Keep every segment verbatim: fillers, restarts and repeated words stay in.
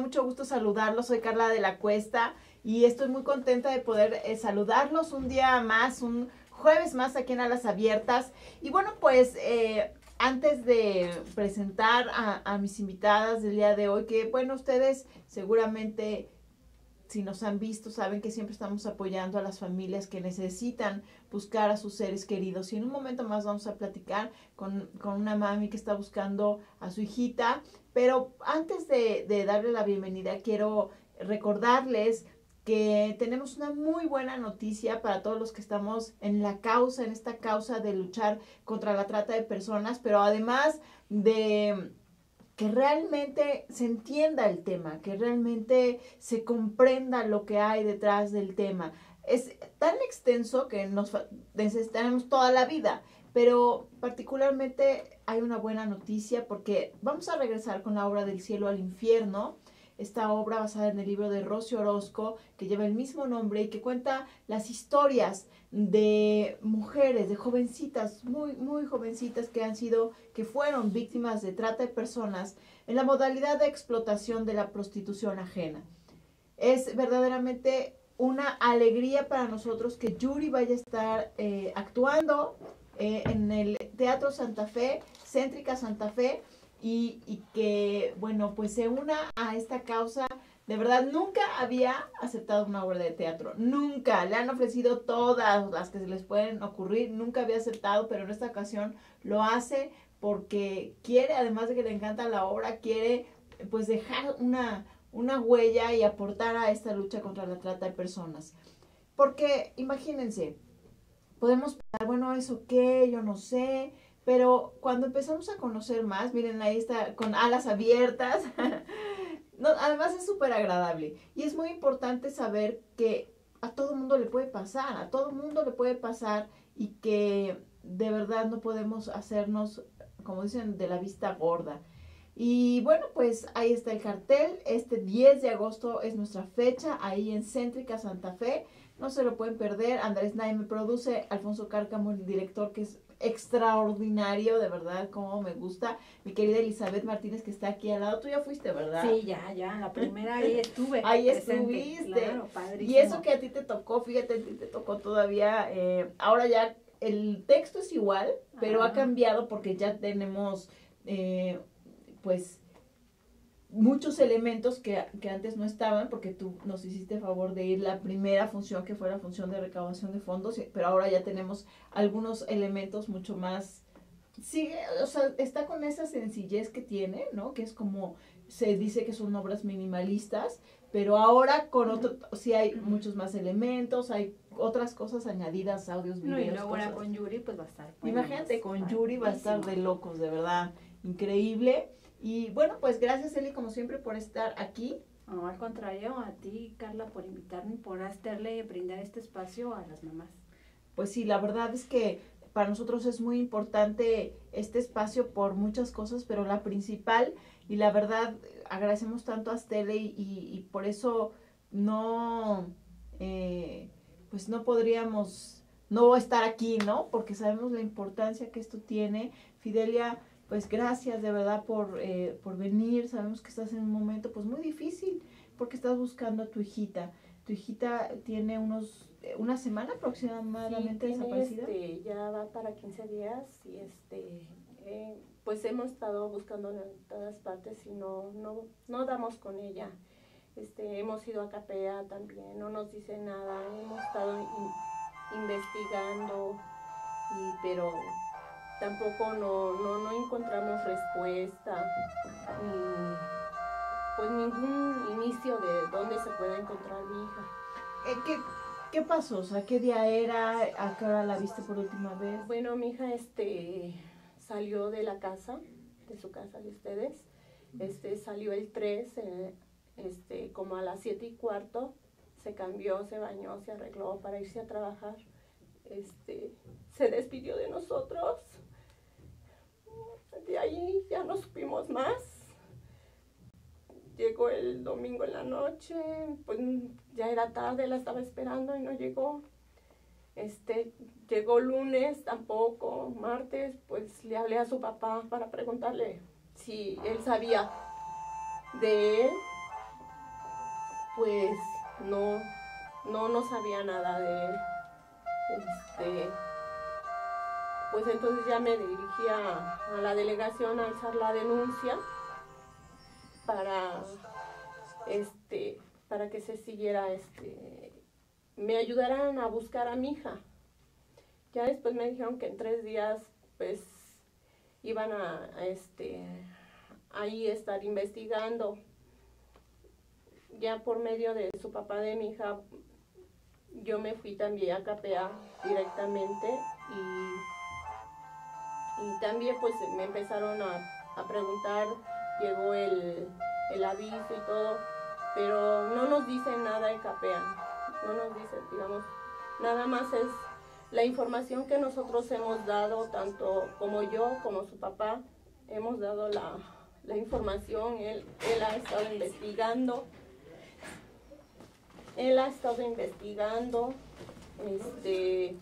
mucho gusto saludarlos. Soy Carla de la Cuesta y estoy muy contenta de poder eh, saludarlos un día más, un jueves más aquí en Alas Abiertas. Y bueno, pues eh, antes de presentar a, a mis invitadas del día de hoy, que bueno, ustedes seguramente, si nos han visto, saben que siempre estamos apoyando a las familias que necesitan buscar a sus seres queridos. Y en un momento más vamos a platicar con, con una mami que está buscando a su hijita. Pero antes de, de darle la bienvenida, quiero recordarles que tenemos una muy buena noticia para todos los que estamos en la causa, en esta causa de luchar contra la trata de personas, pero además de que realmente se entienda el tema, que realmente se comprenda lo que hay detrás del tema. Es tan extenso que nos necesitaremos toda la vida, pero particularmente hay una buena noticia porque vamos a regresar con la obra Del cielo al infierno, esta obra basada en el libro de Rosy Orozco, que lleva el mismo nombre y que cuenta las historias de mujeres, de jovencitas, muy, muy jovencitas que han sido, que fueron víctimas de trata de personas en la modalidad de explotación de la prostitución ajena. Es verdaderamente una alegría para nosotros que Yuri vaya a estar eh, actuando eh, en el Teatro Santa Fe, Céntrica Santa Fe, y, y que, bueno, pues se una a esta causa. De verdad, nunca había aceptado una obra de teatro, nunca, le han ofrecido todas las que se les pueden ocurrir, nunca había aceptado, pero en esta ocasión lo hace porque quiere, además de que le encanta la obra, quiere pues dejar una, una huella y aportar a esta lucha contra la trata de personas. Porque imagínense, podemos pensar, bueno, ¿eso qué? Yo no sé. Pero cuando empezamos a conocer más, miren, ahí está con Alas Abiertas. No, además es súper agradable. Y es muy importante saber que a todo mundo le puede pasar, a todo mundo le puede pasar y que de verdad no podemos hacernos, como dicen, de la vista gorda. Y bueno, pues ahí está el cartel. Este diez de agosto es nuestra fecha, ahí en Céntrica Santa Fe. No se lo pueden perder. Andrés Naime produce, Alfonso Cárcamo, el director, que es extraordinario, de verdad, como me gusta. Mi querida Elizabeth Martínez, que está aquí al lado. Tú ya fuiste, ¿verdad? Sí, ya, ya, la primera ahí estuve. Ahí presente, estuviste. Claro, padrísimo. Y eso que a ti te tocó, fíjate, a ti te tocó todavía, eh, ahora ya el texto es igual, pero Ajá. ha cambiado porque ya tenemos, eh, pues, muchos elementos que, que antes no estaban, porque tú nos hiciste favor de ir la primera función, que fue la función de recaudación de fondos, pero ahora ya tenemos algunos elementos mucho más, sigue, o sea, está con esa sencillez que tiene, ¿no? Que es como, se dice que son obras minimalistas, pero ahora con otro, sí hay muchos más elementos, hay otras cosas añadidas, audios, videos, no, y luego cosas. Ahora con Yuri, pues va a estar. Bueno, Imagínate, con padrísimo. Yuri va a estar de locos, de verdad, increíble. Y bueno, pues gracias, Eli, como siempre, por estar aquí. No, al contrario, a ti, Carla, por invitarme, por hacerle brindar este espacio a las mamás. Pues sí, la verdad es que para nosotros es muy importante este espacio por muchas cosas, pero la principal, y la verdad agradecemos tanto a Stele y, y, y por eso no, eh, pues no podríamos no estar aquí, ¿no? Porque sabemos la importancia que esto tiene. Fidelia, pues gracias de verdad por, eh, por venir. Sabemos que estás en un momento pues muy difícil porque estás buscando a tu hijita. Tu hijita tiene unos, una semana aproximadamente sí, desaparecida. Este, ya va para quince días y este, eh, pues hemos estado buscando en todas partes y no, no, no damos con ella. Este, hemos ido a Capea también, no nos dice nada, hemos estado in, investigando, y, pero tampoco no, no, no encontramos respuesta, ni pues ningún inicio de dónde se puede encontrar mi hija. Eh, ¿qué, ¿Qué pasó? O sea, ¿qué día era? ¿A qué hora la viste por última vez? Bueno, mi hija este, salió de la casa, de su casa de ustedes, este, salió el tres, eh, este, como a las siete y cuarto, se cambió, se bañó, se arregló para irse a trabajar, este, se despidió de nosotros, de ahí ya no supimos más. Llegó el domingo en la noche, pues ya era tarde, la estaba esperando y no llegó. Este, llegó lunes, tampoco, martes, pues le hablé a su papá para preguntarle si él sabía de él, pues no, no, no sabía nada de él. Este, pues entonces ya me dirigí a, a la delegación a alzar la denuncia para, este, para que se siguiera, este, me ayudaran a buscar a mi hija. Ya después me dijeron que en tres días, pues, iban a, a este, ahí estar investigando. Ya por medio de su papá de mi hija, yo me fui también a Capea directamente y, y también pues me empezaron a, a preguntar, llegó el, el aviso y todo, pero no nos dicen nada en Capea, no nos dicen, digamos, nada más es la información que nosotros hemos dado, tanto como yo como su papá, hemos dado la, la información, él, él ha estado investigando. Él ha estado investigando, este,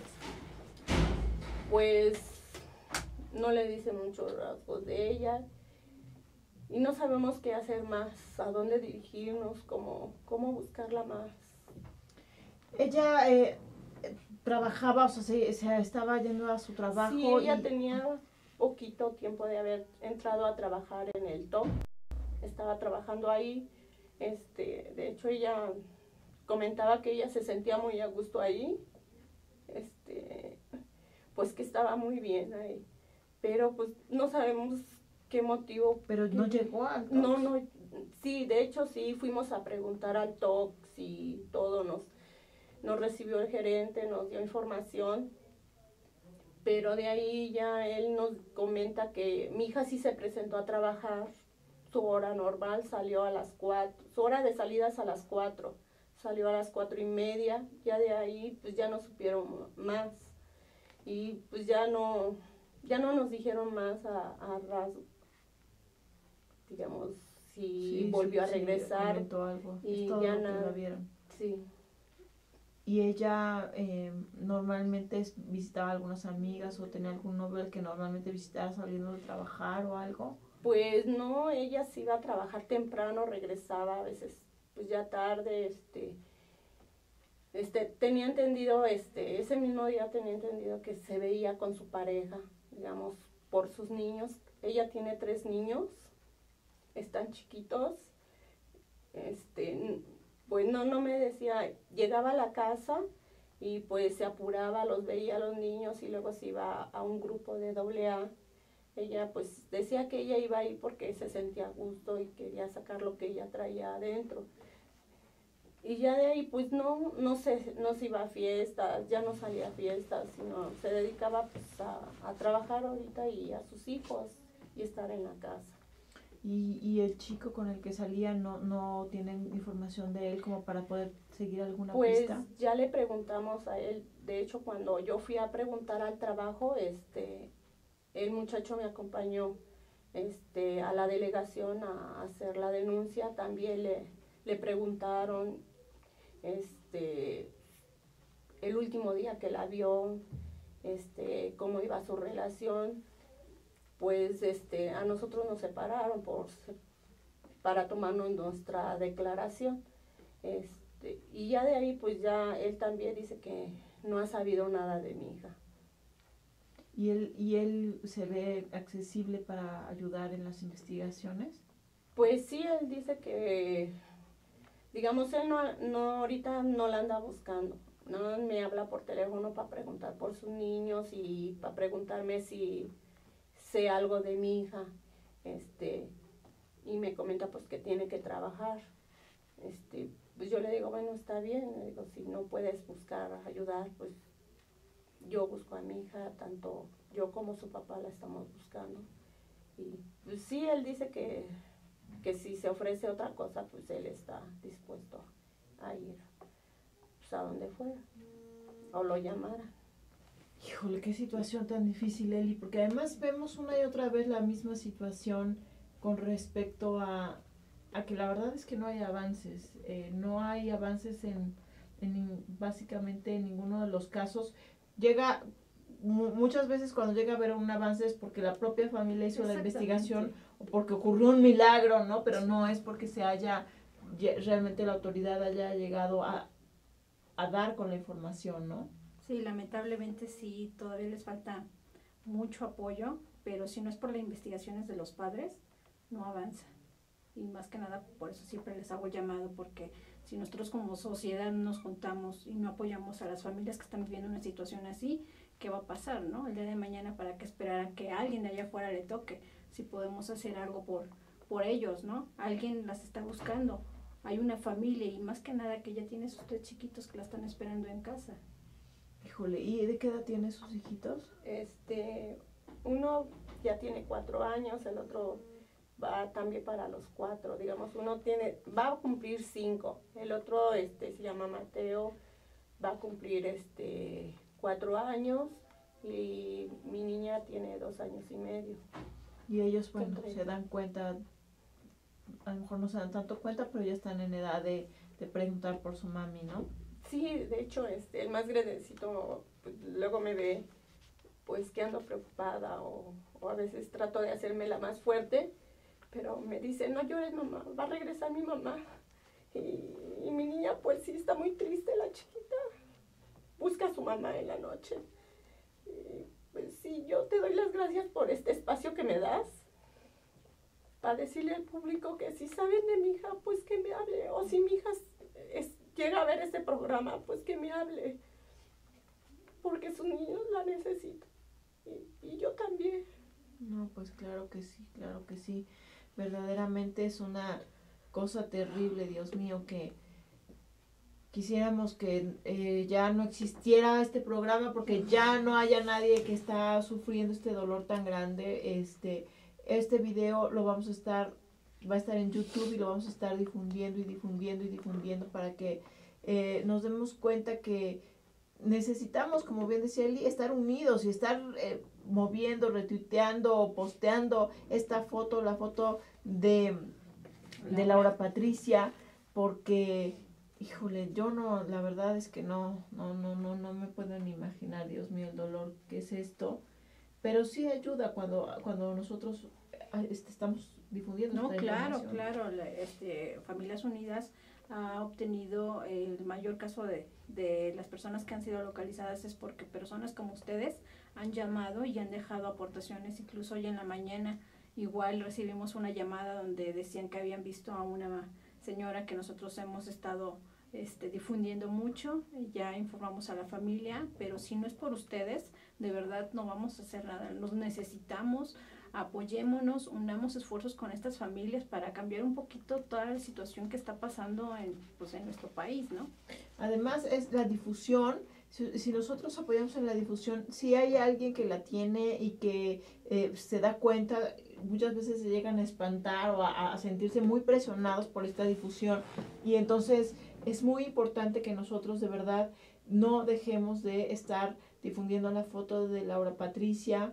pues no le dice muchos rasgos de ella y no sabemos qué hacer más, a dónde dirigirnos, cómo, cómo buscarla más. Ella eh, trabajaba, o sea, se, se estaba yendo a su trabajo. Sí, ella y... tenía poquito tiempo de haber entrado a trabajar en el T O M, estaba trabajando ahí, este, de hecho ella comentaba que ella se sentía muy a gusto ahí, este, pues que estaba muy bien ahí, pero pues no sabemos qué motivo. Pero no llegó al T O C. No, no, sí, de hecho sí, fuimos a preguntar al T O C y todo, nos, nos recibió el gerente, nos dio información, pero de ahí ya él nos comenta que mi hija sí se presentó a trabajar, su hora normal salió a las cuatro, su hora de salida es a las cuatro. Salió a las cuatro y media, ya de ahí pues ya no supieron más y pues ya no, ya no nos dijeron más a, a rasgo, digamos, si Sí, volvió sí, a regresar sí, algo. y Es todo ya lo que nada. la vieron. Sí. ¿Y ella eh, normalmente visitaba a algunas amigas o tenía algún novio que normalmente visitara saliendo de trabajar o algo? Pues no, ella sí iba a trabajar temprano, regresaba a veces pues ya tarde, este, este, tenía entendido, este, ese mismo día tenía entendido que se veía con su pareja, digamos, por sus niños. Ella tiene tres niños, están chiquitos, este, pues no, no me decía, llegaba a la casa y pues se apuraba, los veía a los niños y luego se iba a un grupo de doble A. Ella pues decía que ella iba ahí porque se sentía a gusto y quería sacar lo que ella traía adentro. Y ya de ahí pues no, no se, no se iba a fiestas, ya no salía a fiestas, sino se dedicaba pues a, a trabajar ahorita y a sus hijos y estar en la casa. ¿Y, y el chico con el que salía no, no tienen información de él como para poder seguir alguna pues, pista? Pues ya le preguntamos a él, de hecho cuando yo fui a preguntar al trabajo, este, el muchacho me acompañó este, a la delegación a hacer la denuncia, también le, le preguntaron este, el último día que la vio, este, cómo iba su relación, pues este, a nosotros nos separaron por, para tomarnos nuestra declaración. Este, y ya de ahí pues ya él también dice que no ha sabido nada de mi hija. ¿Y él, y él se ve accesible para ayudar en las investigaciones? Pues sí, él dice que, digamos, él no, no ahorita no la anda buscando. No me habla por teléfono para preguntar por sus niños y para preguntarme si sé algo de mi hija. Este, y me comenta pues que tiene que trabajar. Este, pues yo le digo, bueno, está bien, le digo, si no puedes buscar ayudar, pues yo busco a mi hija, tanto yo como su papá la estamos buscando. Y pues sí, él dice que, que si se ofrece otra cosa, pues él está dispuesto a ir pues, a donde fuera, o lo llamara. Híjole, qué situación tan difícil, Eli, porque además vemos una y otra vez la misma situación con respecto a, a que la verdad es que no hay avances, eh, no hay avances en, en básicamente en ninguno de los casos. Llega, mu muchas veces cuando llega a haber un avance es porque la propia familia hizo la investigación o porque ocurrió un milagro, ¿no? Pero no es porque se haya realmente la autoridad haya llegado a, a dar con la información, ¿no? Sí, lamentablemente sí, todavía les falta mucho apoyo, pero si no es por las investigaciones de los padres, no avanza. Y más que nada, por eso siempre les hago el llamado, porque si nosotros como sociedad nos juntamos y no apoyamos a las familias que están viviendo una situación así, ¿qué va a pasar, no? El día de mañana, ¿para qué esperar a que alguien de allá afuera le toque? Si podemos hacer algo por, por ellos, ¿no? Alguien las está buscando. Hay una familia y más que nada que ya tiene sus tres chiquitos que la están esperando en casa. Híjole, ¿y de qué edad tienen sus hijitos? Este, uno ya tiene cuatro años, el otro va también para los cuatro, digamos, uno tiene, va a cumplir cinco, el otro este, se llama Mateo, va a cumplir este cuatro años y mi niña tiene dos años y medio. Y ellos, bueno, se dan cuenta, a lo mejor no se dan tanto cuenta, pero ya están en edad de, de preguntar por su mami, ¿no? Sí, de hecho, este, el más grandecito, pues, luego me ve, pues, que ando preocupada o, o a veces trato de hacerme la más fuerte, pero me dice, no llores, mamá, va a regresar mi mamá. Y, y mi niña, pues, sí está muy triste, la chiquita, busca a su mamá en la noche. Y, pues, sí, yo te doy las gracias por este espacio que me das, para decirle al público que si saben de mi hija, pues, que me hable, o si mi hija es, llega a ver este programa, pues que me hable, porque sus niños la necesitan, y, y yo también. No, pues claro que sí, claro que sí, verdaderamente es una cosa terrible, Dios mío, que quisiéramos que eh, ya no existiera este programa, porque ya no haya nadie que está sufriendo este dolor tan grande. Este, este video lo vamos a estar va a estar en YouTube y lo vamos a estar difundiendo y difundiendo y difundiendo para que eh, nos demos cuenta que necesitamos, como bien decía Eli, estar unidos y estar eh, moviendo, retuiteando o posteando esta foto, la foto de, de Laura Patricia, porque, híjole, yo no, la verdad es que no, no, no, no, no me puedo ni imaginar, Dios mío, el dolor que es esto, pero sí ayuda cuando, cuando nosotros este, estamos difundiendo. No, claro, claro, la, este, Familias Unidas ha obtenido el mayor caso de, de las personas que han sido localizadas es porque personas como ustedes han llamado y han dejado aportaciones. Incluso hoy en la mañana igual recibimos una llamada donde decían que habían visto a una señora que nosotros hemos estado este, difundiendo mucho, ya informamos a la familia, pero si no es por ustedes, de verdad no vamos a hacer nada, los necesitamos. Apoyémonos, unamos esfuerzos con estas familias para cambiar un poquito toda la situación que está pasando en, pues, en nuestro país, ¿no? Además es la difusión, si, si nosotros apoyamos en la difusión, si hay alguien que la tiene y que eh, se da cuenta, muchas veces se llegan a espantar o a, a sentirse muy presionados por esta difusión, y entonces es muy importante que nosotros de verdad no dejemos de estar difundiendo la foto de Laura Patricia.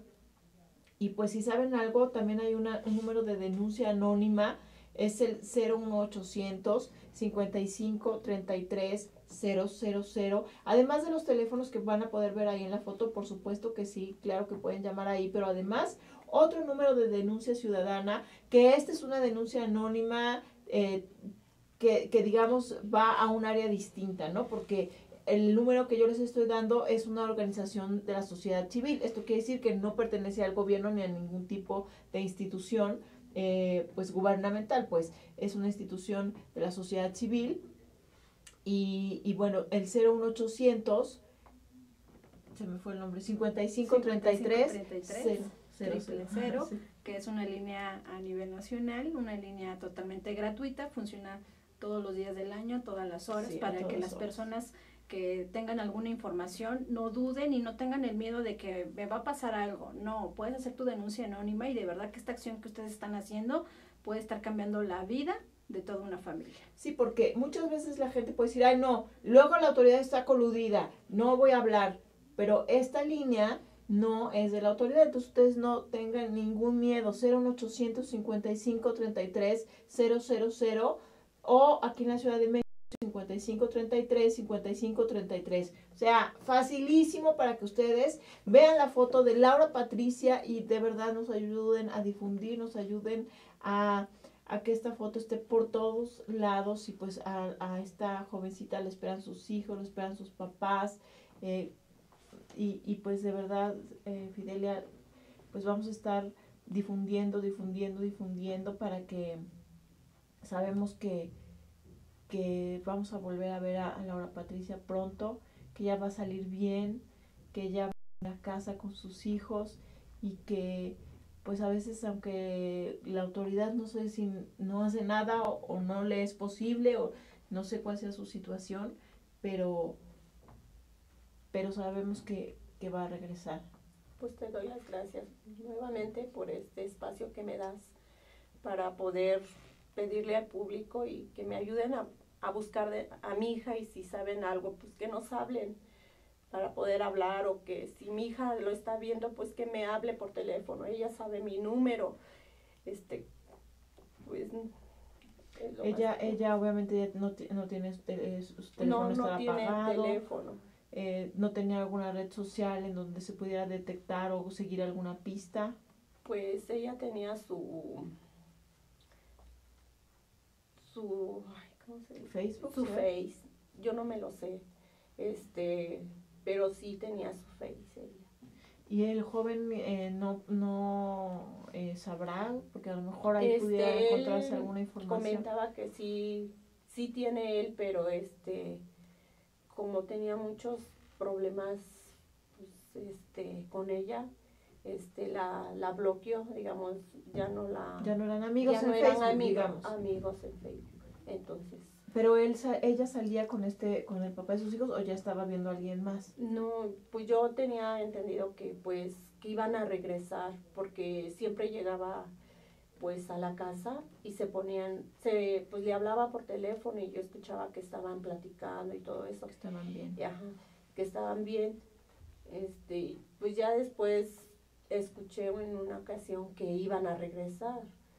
Y pues si saben algo, también hay una, un número de denuncia anónima, es el cero uno ochocientos cincuenta y cinco treinta y tres cero cero cero. Además de los teléfonos que van a poder ver ahí en la foto, por supuesto que sí, claro que pueden llamar ahí, pero además otro número de denuncia ciudadana, que esta es una denuncia anónima eh, que, que digamos va a un área distinta, ¿no? Porque el número que yo les estoy dando es una organización de la sociedad civil. Esto quiere decir que no pertenece al gobierno ni a ningún tipo de institución eh, pues gubernamental, pues es una institución de la sociedad civil. Y, y bueno, el cero uno ochocientos, se me fue el nombre, cincuenta y cinco treinta y tres cero cero cero, que es una línea a nivel nacional, una línea totalmente gratuita, funciona todos los días del año, todas las horas, sí, para que las horas. personas que tengan alguna información no duden y no tengan el miedo de que me va a pasar algo. No, puedes hacer tu denuncia anónima y de verdad que esta acción que ustedes están haciendo puede estar cambiando la vida de toda una familia. Sí, porque muchas veces la gente puede decir, ay no, luego la autoridad está coludida, no voy a hablar, pero esta línea no es de la autoridad, entonces ustedes no tengan ningún miedo. Cero uno ochocientos cincuenta y cinco treinta y tres cero cero cero, o aquí en la Ciudad de México cincuenta y cinco treinta y tres cincuenta y cinco treinta y tres. O sea, facilísimo para que ustedes vean la foto de Laura Patricia y de verdad nos ayuden a difundir, nos ayuden a, a que esta foto esté por todos lados y pues a, a esta jovencita le esperan sus hijos, le esperan sus papás eh, y, y pues de verdad, eh, Fidelia, pues vamos a estar difundiendo, difundiendo, difundiendo para que sabemos que, que vamos a volver a ver a, a Laura Patricia pronto, que ya va a salir bien, que ya va a la casa con sus hijos y que pues a veces aunque la autoridad no sé si no hace nada o, o no le es posible o no sé cuál sea su situación, pero pero sabemos que, que va a regresar. Pues te doy las gracias nuevamente por este espacio que me das para poder pedirle al público y que me ayuden a, a buscar de, a mi hija, y si saben algo, pues que nos hablen para poder hablar, o que si mi hija lo está viendo, pues que me hable por teléfono. Ella sabe mi número. Este, pues ella ella obviamente no, no tiene tele, su teléfono, no, no está tiene apagado. teléfono. Eh, no tenía alguna red social en donde se pudiera detectar o seguir alguna pista. Pues ella tenía su su ay, ¿cómo se dice? Facebook, su ¿sí? Face. Yo no me lo sé. Este, pero sí tenía su Face ella. Y el joven eh, no no eh, sabrá, porque a lo mejor ahí este, pudiera encontrarse alguna información. Comentaba que sí, sí tiene él, pero este, como tenía muchos problemas, pues, este, con ella, este, la, la bloqueó, digamos, ya no la, ya no eran amigos ya en no eran Facebook, amigos, digamos. amigos en Facebook, entonces. Pero él, ella salía con este, con el papá de sus hijos, o ya estaba viendo a alguien más. No, pues yo tenía entendido que, pues, que iban a regresar, porque siempre llegaba, pues, a la casa y se ponían, se, pues, le hablaba por teléfono y yo escuchaba que estaban platicando y todo eso. Que estaban bien. Y, ajá, que estaban bien. Este, pues ya después escuché en una ocasión que iban a regresar.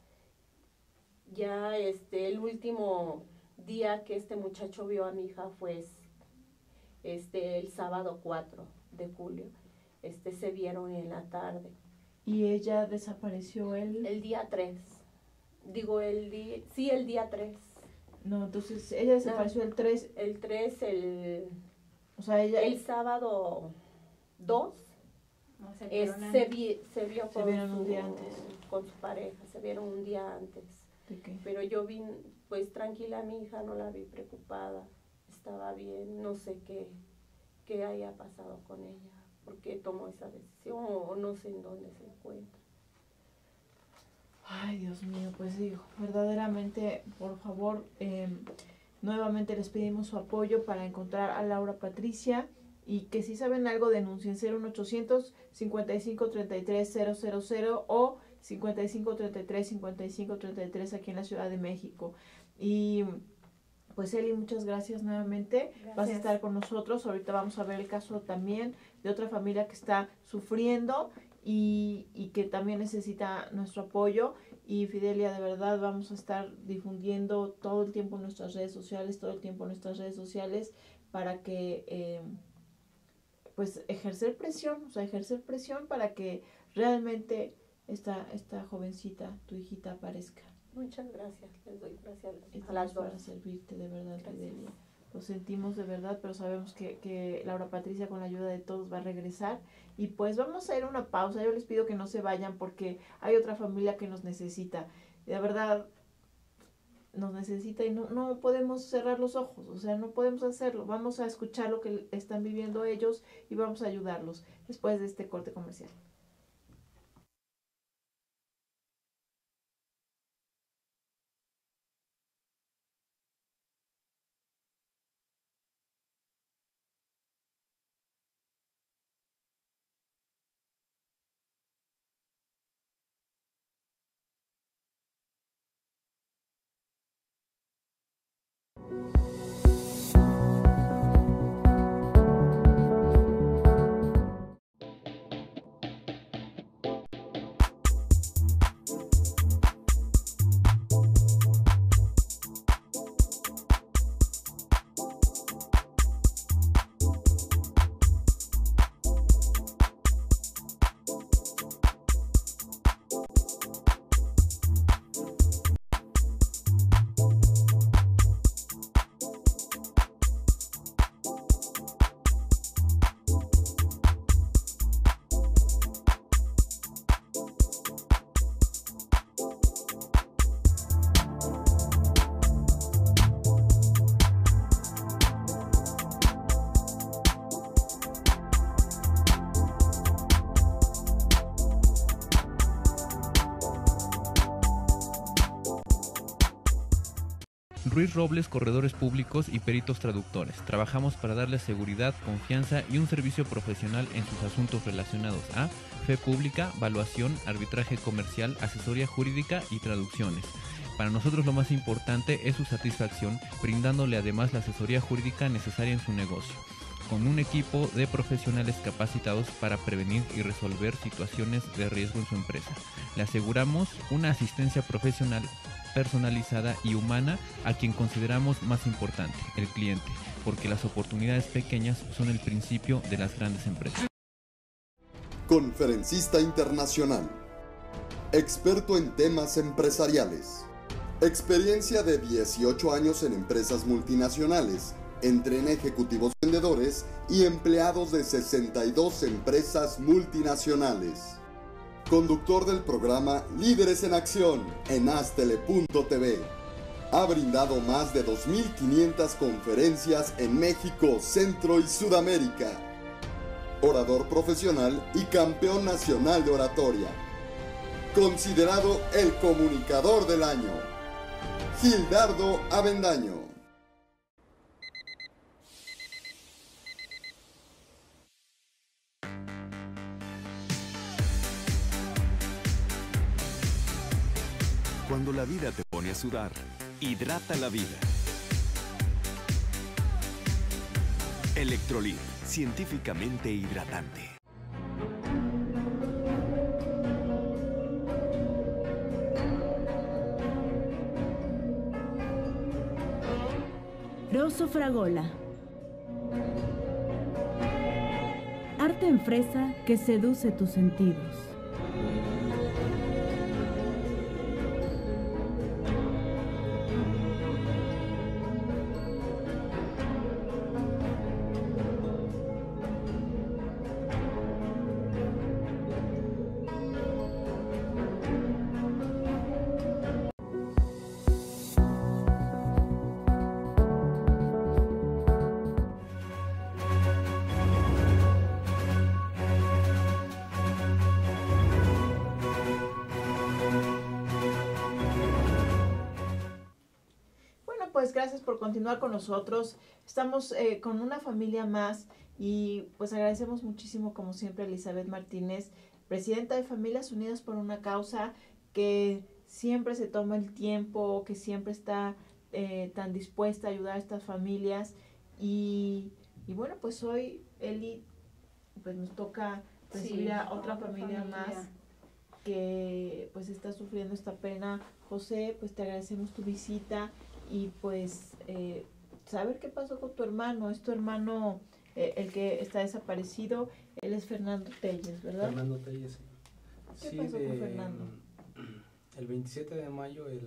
Ya, este, el último día que este muchacho vio a mi hija fue este el sábado cuatro de julio. Este, se vieron en la tarde. ¿Y ella desapareció el? El día tres. Digo, el día, sí, el día tres. No, entonces ella desapareció no, el tres. El tres, el, o sea, ella, el sábado dos. No, se, es, se, vi, se vio se con, vieron su, un día antes. con su pareja, se vieron un día antes. ¿De qué? Pero yo vi, pues tranquila a mi hija, no la vi preocupada, estaba bien, no sé qué, qué haya pasado con ella, por qué tomó esa decisión, o no sé en dónde se encuentra. Ay, Dios mío, pues digo, verdaderamente, por favor, eh, nuevamente les pedimos su apoyo para encontrar a Laura Patricia, y que si saben algo denuncien cero uno ochocientos cincuenta y cinco treinta y tres cero cero cero o cincuenta y cinco treinta y tres cincuenta y cinco treinta y tres aquí en la Ciudad de México. Y pues Eli, muchas gracias nuevamente. Gracias. Vas a estar con nosotros. Ahorita vamos a ver el caso también de otra familia que está sufriendo y, y que también necesita nuestro apoyo. Y Fidelia, de verdad vamos a estar difundiendo todo el tiempo en nuestras redes sociales, todo el tiempo en nuestras redes sociales para que eh, pues ejercer presión, o sea, ejercer presión para que realmente esta, esta jovencita, tu hijita, aparezca. Muchas gracias, les doy gracias Estamos a las dos. Para servirte, de verdad, gracias. Fidelia. Lo sentimos de verdad, pero sabemos que, que Laura Patricia, con la ayuda de todos, va a regresar. Y pues vamos a ir a una pausa. Yo les pido que no se vayan porque hay otra familia que nos necesita. De verdad, nos necesita y no, no podemos cerrar los ojos. O sea, no podemos hacerlo. Vamos a escuchar lo que están viviendo ellos y vamos a ayudarlos después de este corte comercial. Ruiz Robles, corredores públicos y peritos traductores. Trabajamos para darles seguridad, confianza y un servicio profesional en sus asuntos relacionados a fe pública, valuación, arbitraje comercial, asesoría jurídica y traducciones. Para nosotros lo más importante es su satisfacción, brindándole además la asesoría jurídica necesaria en su negocio, con un equipo de profesionales capacitados para prevenir y resolver situaciones de riesgo en su empresa. Le aseguramos una asistencia profesional personalizada y humana a quien consideramos más importante, el cliente, porque las oportunidades pequeñas son el principio de las grandes empresas. Conferencista internacional, experto en temas empresariales, experiencia de dieciocho años en empresas multinacionales, entrena ejecutivos vendedores y empleados de sesenta y dos empresas multinacionales. Conductor del programa Líderes en Acción en Astele punto t v. Ha brindado más de dos mil quinientas conferencias en México, Centro y Sudamérica. Orador profesional y campeón nacional de oratoria. Considerado el comunicador del año. Gildardo Avendaño. Cuando la vida te pone a sudar, hidrata la vida. Electrolit, científicamente hidratante. Rosso Fragola. Arte en fresa que seduce tus sentidos. Pues gracias por continuar con nosotros. Estamos eh, con una familia más y pues agradecemos muchísimo como siempre a Elizabeth Martínez, presidenta de Familias Unidas por una Causa, que siempre se toma el tiempo, que siempre está eh, tan dispuesta a ayudar a estas familias. Y, y bueno, pues hoy Eli, pues nos toca recibir sí, a otra familia, familia más que pues está sufriendo esta pena. José, pues te agradecemos tu visita. Y pues eh, saber qué pasó con tu hermano. Es tu hermano eh, el que está desaparecido. Él es Fernando Telles, ¿verdad? Fernando Telles, sí. ¿Qué sí, pasó de, con Fernando? El veintisiete de mayo él,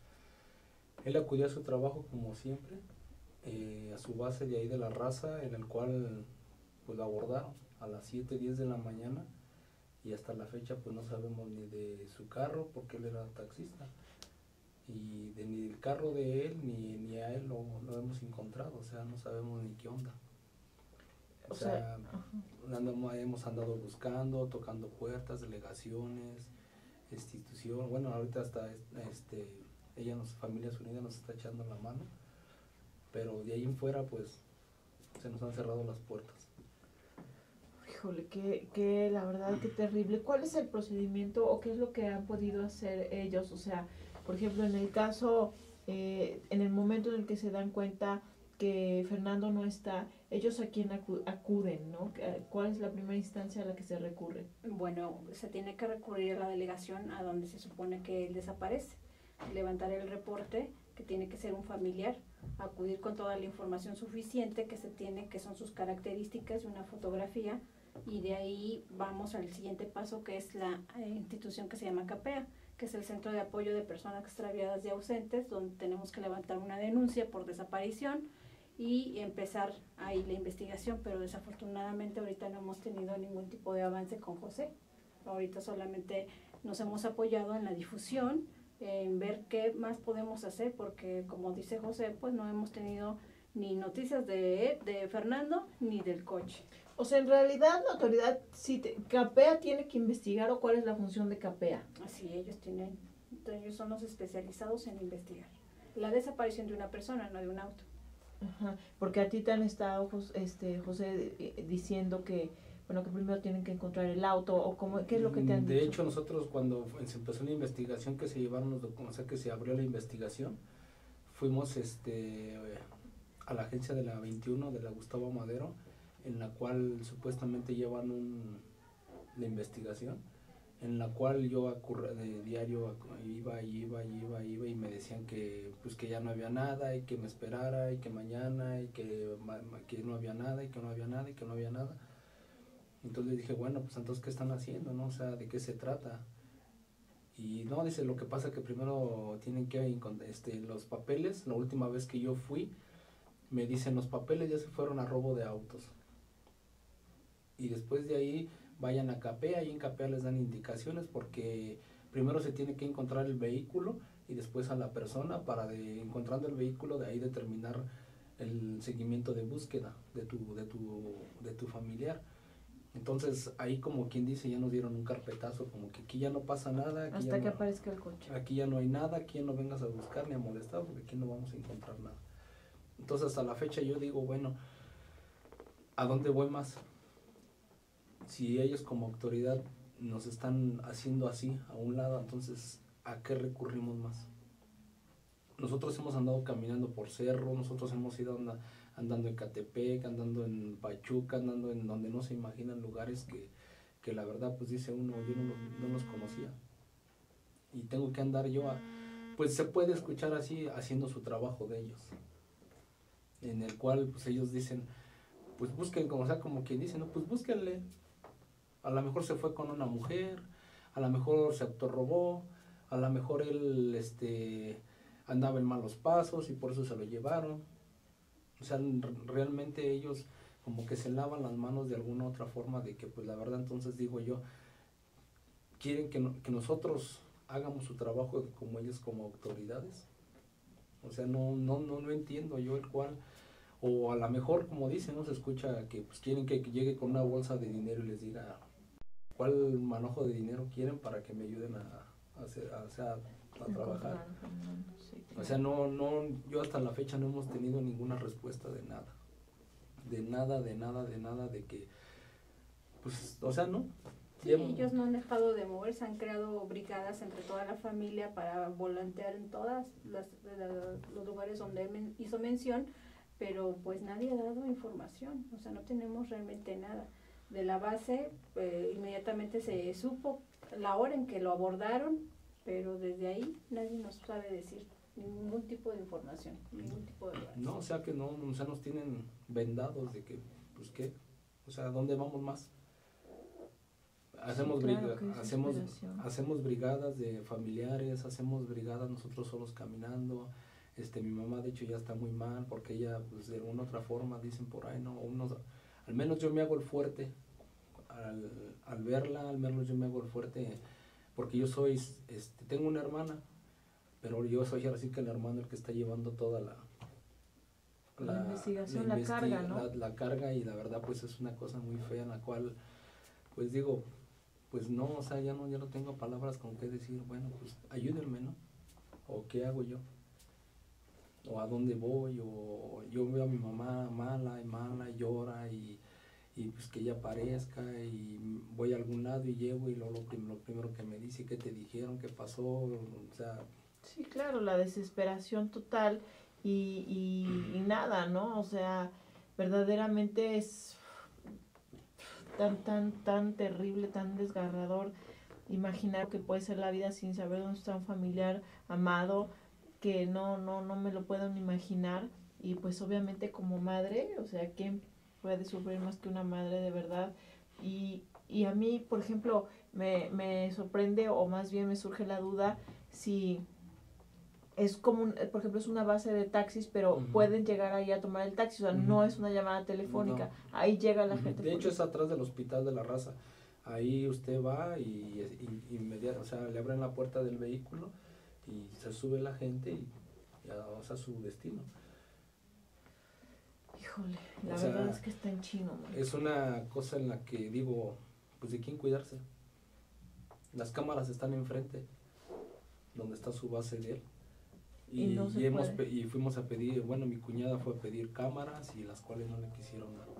él acudió a su trabajo como siempre, eh, a su base de ahí de La Raza, en el cual pues lo abordaron a las siete diez de la mañana y hasta la fecha pues no sabemos ni de su carro porque él era taxista. Y de, ni el carro de él ni, ni a él lo, lo hemos encontrado, o sea, no sabemos ni qué onda. O, o sea, sea andamos, hemos andado buscando, tocando puertas, delegaciones, institución, bueno, ahorita hasta este, ella, nos, Familias Unidas nos está echando la mano, pero de ahí en fuera pues se nos han cerrado las puertas. Híjole, que, que la verdad que terrible. ¿Cuál es el procedimiento o qué es lo que han podido hacer ellos? O sea, por ejemplo, en el caso, eh, en el momento en el que se dan cuenta que Fernando no está, ellos a quién acu acuden, ¿no? ¿Cuál es la primera instancia a la que se recurre? Bueno, se tiene que recurrir a la delegación a donde se supone que él desaparece, levantar el reporte, que tiene que ser un familiar, acudir con toda la información suficiente que se tiene, que son sus características y una fotografía, y de ahí vamos al siguiente paso, que es la eh, institución que se llama CAPEA, que es el Centro de Apoyo de Personas Extraviadas y Ausentes, donde tenemos que levantar una denuncia por desaparición y empezar ahí la investigación, pero desafortunadamente ahorita no hemos tenido ningún tipo de avance con José. Ahorita solamente nos hemos apoyado en la difusión, en ver qué más podemos hacer, porque como dice José, pues no hemos tenido ni noticias de, de Fernando ni del coche. O sea, en realidad la autoridad, si te, CAPEA tiene que investigar, o cuál es la función de CAPEA. Así, ellos tienen, ellos son los especializados en investigar. la desaparición de una persona, no de un auto. Ajá, porque a ti te han estado, este, José, eh, diciendo que, bueno, que primero tienen que encontrar el auto, o cómo, ¿qué es lo que te han de dicho? De hecho, nosotros cuando se empezó la investigación, que se llevaron los documentos, o sea, que se abrió la investigación, fuimos este a la agencia de la veintiuno, de la Gustavo Madero, en la cual supuestamente llevan un, la investigación, en la cual yo acurre, de diario iba y iba y iba y iba y me decían que pues que ya no había nada y que me esperara y que mañana y que, que no había nada y que no había nada y que no había nada. Entonces dije, bueno, pues entonces ¿qué están haciendo? ¿No? O sea, ¿de qué se trata? Y no, dice, lo que pasa que primero tienen que, este, los papeles, la última vez que yo fui, me dicen, los papeles ya se fueron a robo de autos. Y después de ahí vayan a CAPEA, y en CAPEA les dan indicaciones porque primero se tiene que encontrar el vehículo y después a la persona para de, encontrando el vehículo de ahí determinar el seguimiento de búsqueda de tu, de tu, de tu familiar. Entonces ahí como quien dice ya nos dieron un carpetazo, como que aquí ya no pasa nada. Aquí hasta ya que no, aparezca el coche. Aquí ya no hay nada, aquí ya no vengas a buscar ni a molestar porque aquí no vamos a encontrar nada. Entonces hasta la fecha yo digo, bueno, ¿a dónde voy más? Si ellos como autoridad nos están haciendo así a un lado, entonces ¿a qué recurrimos más? Nosotros hemos andado caminando por cerro, nosotros hemos ido andando, andando en Catepec, andando en Pachuca, andando en donde no se imaginan lugares que, que la verdad pues dice uno, yo no los, no los conocía. Y tengo que andar yo a, pues se puede escuchar así haciendo su trabajo de ellos, en el cual pues ellos dicen, pues busquen, como o sea, como quien dice, no, pues búsquenle. A lo mejor se fue con una mujer, a lo mejor se autorrobó, a lo mejor él este, andaba en malos pasos y por eso se lo llevaron. O sea, realmente ellos como que se lavan las manos de alguna otra forma de que, pues la verdad, entonces digo yo, quieren que, no, que nosotros hagamos su trabajo como ellos como autoridades. O sea, no, no, no, no entiendo yo el cual, o a lo mejor, como dicen, no se escucha que pues quieren que, que llegue con una bolsa de dinero y les diga cuál manojo de dinero quieren para que me ayuden a, a, hacer, a, o sea, a trabajar. O sea, no, no, yo hasta la fecha no hemos tenido ninguna respuesta de nada. De nada, de nada, de nada, de que, pues, o sea, no. Sí, ellos no han dejado de moverse, han creado brigadas entre toda la familia para volantear en todos los lugares donde men, hizo mención, pero pues nadie ha dado información, o sea, no tenemos realmente nada. De la base, eh, inmediatamente se supo la hora en que lo abordaron, pero desde ahí nadie nos sabe decir ningún tipo de información, ningún tipo de... No, o sea que no, o sea, nos tienen vendados de que, pues qué, o sea, ¿dónde vamos más? Hacemos, sí, claro, briga, hacemos, hacemos brigadas de familiares, hacemos brigadas nosotros solos caminando. Este, mi mamá de hecho ya está muy mal porque ella, pues de alguna otra forma, dicen por ahí, no, unos, al menos yo me hago el fuerte, al, al verla, al menos yo me hago el fuerte, porque yo soy, este, tengo una hermana, pero yo soy ahora sí que el hermano el que está llevando toda la, la, la investigación, la, investi la carga, ¿no? La, la carga, y la verdad pues es una cosa muy fea en la cual, pues digo, pues no, o sea, ya no, ya no tengo palabras con qué decir, bueno, pues ayúdenme, ¿no? O qué hago yo, o a dónde voy, o yo veo a mi mamá mala y mala, y llora, y, y pues que ella aparezca, y voy a algún lado y llego, y lo, lo, prim lo primero que me dice, ¿qué te dijeron? ¿Qué pasó? O sea... Sí, claro, la desesperación total, y, y, y nada, ¿no? O sea, verdaderamente es... tan, tan, tan terrible, tan desgarrador imaginar que puede ser la vida sin saber dónde está un familiar amado, que no, no, no me lo puedo ni imaginar. Y pues obviamente como madre, o sea, ¿quién puede sufrir más que una madre de verdad? Y, y a mí, por ejemplo, me, me sorprende, o más bien me surge la duda, si es como, un, por ejemplo, es una base de taxis, pero uh-huh. pueden llegar ahí a tomar el taxi, o sea, uh-huh. no es una llamada telefónica, no. ahí llega la uh-huh. gente. De hecho, es atrás del Hospital de la Raza, ahí usted va y, y, y inmediato, o sea, le abren la puerta del vehículo y se sube la gente y ya, o sea, su destino. Híjole, la o verdad sea, es que está en chino, man. Es una cosa en la que digo, pues de quién cuidarse. Las cámaras están enfrente, donde está su base de él. Y, Y no se y hemos, puede. pe- y fuimos a pedir, bueno, mi cuñada fue a pedir cámaras y las cuales no le quisieron dar.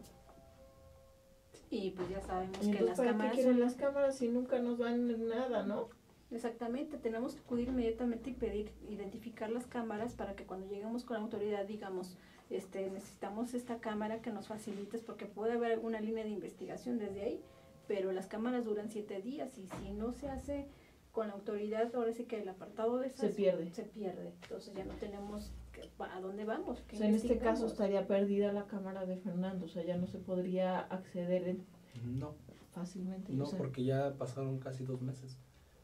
Y pues ya sabemos Y que entonces, las ¿para qué cámaras quieren son- las cámaras si nunca nos dan nada, no? Exactamente, tenemos que acudir inmediatamente y pedir, identificar las cámaras para que cuando lleguemos con la autoridad digamos, este, necesitamos esta cámara que nos facilites porque puede haber alguna línea de investigación desde ahí, pero las cámaras duran siete días y si no se hace con la autoridad, ahora sí que el apartado de esas Se pierde. se pierde, entonces ya no tenemos que- a dónde vamos. O ¿Qué sea, en este caso investigamos? estaría perdida la cámara de Fernando, o sea, ya no se podría acceder en- No, fácilmente. no, o sea, porque ya pasaron casi dos meses.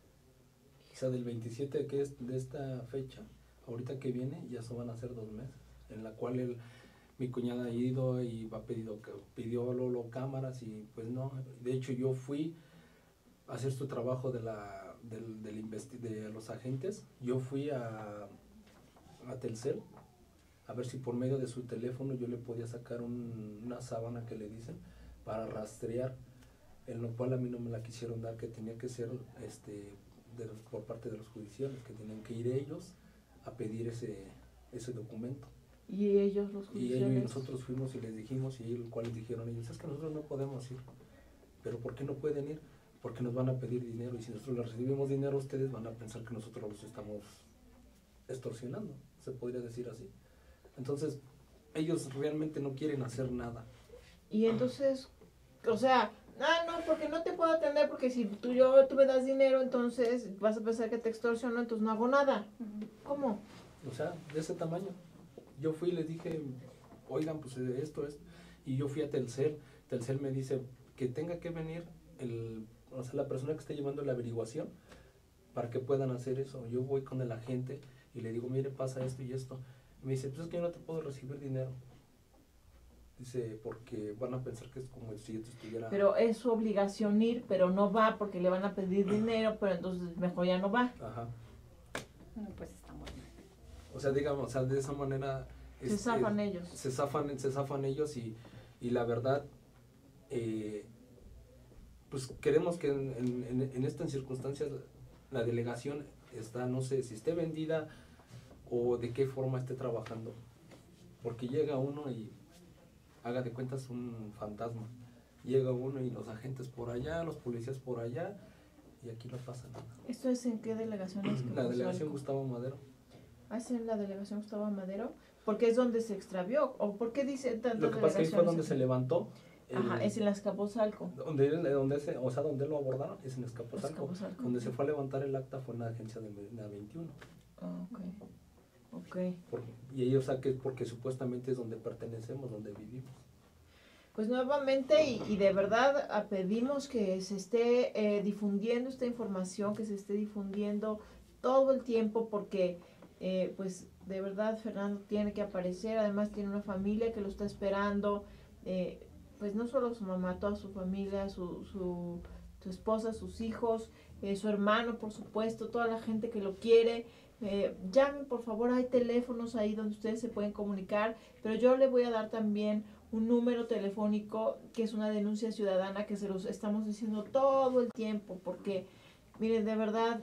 O sea, del veintisiete que es de esta fecha, ahorita que viene, ya se van a hacer dos meses, en la cual el, mi cuñada ha ido y ha pedido, que- pidió Lolo cámaras y pues no. De hecho, yo fui a hacer su trabajo de, la, del, del investi- de los agentes. Yo fui a, a Telcel a ver si por medio de su teléfono yo le podía sacar un- una sábana que le dicen para rastrear, en lo cual a mí no me la quisieron dar, que tenía que ser este de los- por parte de los judiciales, que tenían que ir ellos a pedir ese ese documento. y ellos, los Y ellos y judiciales, nosotros fuimos y les dijimos, y ellos, cuales dijeron ellos, es que nosotros no podemos ir. ¿Pero por qué no pueden ir? Porque nos van a pedir dinero, y si nosotros les recibimos dinero, ustedes van a pensar que nosotros los estamos extorsionando, se podría decir así. Entonces, ellos realmente no quieren hacer nada. y entonces, o sea, ah, no, porque no te puedo atender, porque si tú, yo, tú me das dinero, entonces vas a pensar que te extorsiono, entonces no hago nada. Ujú. ¿Cómo? O sea, de ese tamaño. Yo fui y les dije, oigan, pues eh, esto es. Y yo fui a Telcel. Telcel me dice que tenga que venir el, o sea, la persona que esté llevando la averiguación para que puedan hacer eso. Yo voy con el agente y le digo, mire, pasa esto y esto. Y me dice, pues es que yo no te puedo recibir dinero. Dice, porque van a pensar que es como si yo te estuviera... Pero es su obligación ir, pero no va porque le van a pedir dinero, pero entonces mejor ya no va. Ajá. No, pues estamos mal. O sea, digamos, o sea, de esa manera... Se zafan ellos. Se zafan, se zafan ellos y, y la verdad, eh, pues queremos que en, en, en estas circunstancias la delegación está, no sé, si esté vendida o de qué forma esté trabajando. Porque llega uno y haga de cuentas un fantasma. Llega uno y los agentes por allá, los policías por allá, y aquí no pasa nada. ¿Esto es en qué delegación es? que La pasó delegación algo? Gustavo Madero. Ah, ¿es en la delegación Gustavo Madero? Porque es donde se extravió. ¿O por qué dice tantas Lo que pasa es que ahí fue donde delegaciones? se levantó. el- Ajá, es en la Escapotzalco. Donde, él- donde se, o sea, donde lo abordaron es en Escapotzalco. Escapotzalco. Donde se fue a levantar el acta fue en la agencia de la veintiuno. Ah, ok. Ok. Por- y ellos, o sea, que es porque supuestamente es donde pertenecemos, donde vivimos. Pues nuevamente y, y de verdad ah, pedimos que se esté eh, difundiendo esta información, que se esté difundiendo todo el tiempo porque eh, pues de verdad Fernando tiene que aparecer, además tiene una familia que lo está esperando, eh, pues no solo su mamá, toda su familia, su, su, su esposa, sus hijos, eh, su hermano por supuesto, toda la gente que lo quiere. Eh, llamen por favor, hay teléfonos ahí donde ustedes se pueden comunicar, pero yo le voy a dar también un número telefónico que es una denuncia ciudadana que se los estamos diciendo todo el tiempo, porque miren, de verdad,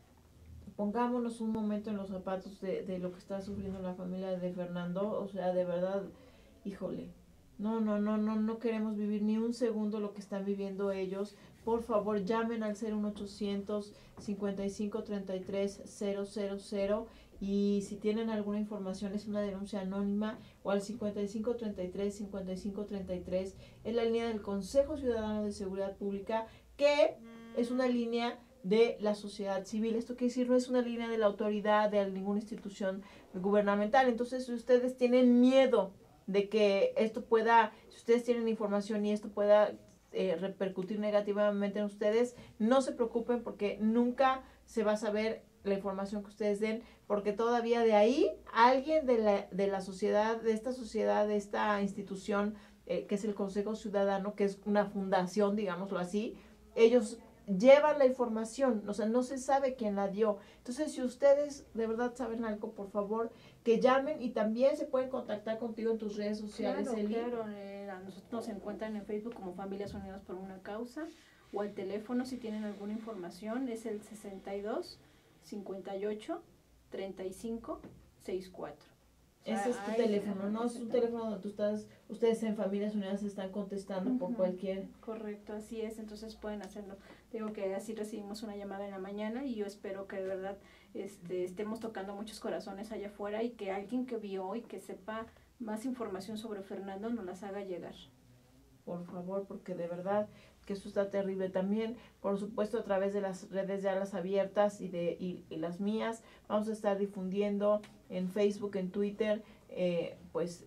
pongámonos un momento en los zapatos de, de lo que está sufriendo la familia de Fernando, o sea, de verdad, híjole, no, no, no, no, no queremos vivir ni un segundo lo que están viviendo ellos. Por favor, llamen al cero uno ochocientos cincuenta y cinco treinta y tres cero cero cero y si tienen alguna información es una denuncia anónima o al cincuenta y cinco treinta y tres cincuenta y cinco treinta y tres es la línea del Consejo Ciudadano de Seguridad Pública, que es una línea de la sociedad civil. Esto quiere decir, no es una línea de la autoridad, de ninguna institución gubernamental. Entonces, si ustedes tienen miedo de que esto pueda, si ustedes tienen información y esto pueda eh, repercutir negativamente en ustedes, no se preocupen porque nunca se va a saber la información que ustedes den, porque todavía de ahí alguien de la, de la sociedad, de esta sociedad, de esta institución, eh, que es el Consejo Ciudadano, que es una fundación, digámoslo así, ellos llevan la información, o sea, no se sabe quién la dio. Entonces, si ustedes de verdad saben algo, por favor, que llamen y también se pueden contactar contigo en tus redes sociales, Claro, Eli. claro, eh, a nosotros nos encuentran en Facebook como Familias Unidas por una Causa, o al teléfono si tienen alguna información, es el sesenta y dos cincuenta y ocho treinta y cinco sesenta y cuatro. Ese es tu teléfono, ¿no? Es un teléfono donde tú estás, ustedes en Familias Unidas están contestando uh-huh. por cualquier... Correcto, así es, entonces pueden hacerlo. Digo que así recibimos una llamada en la mañana y yo espero que de verdad este, estemos tocando muchos corazones allá afuera y que alguien que vio y que sepa más información sobre Fernando nos las haga llegar. Por favor, porque de verdad que eso está terrible. También, por supuesto, a través de las redes ya las abiertas y de y, y las mías, vamos a estar difundiendo en Facebook, en Twitter, eh, pues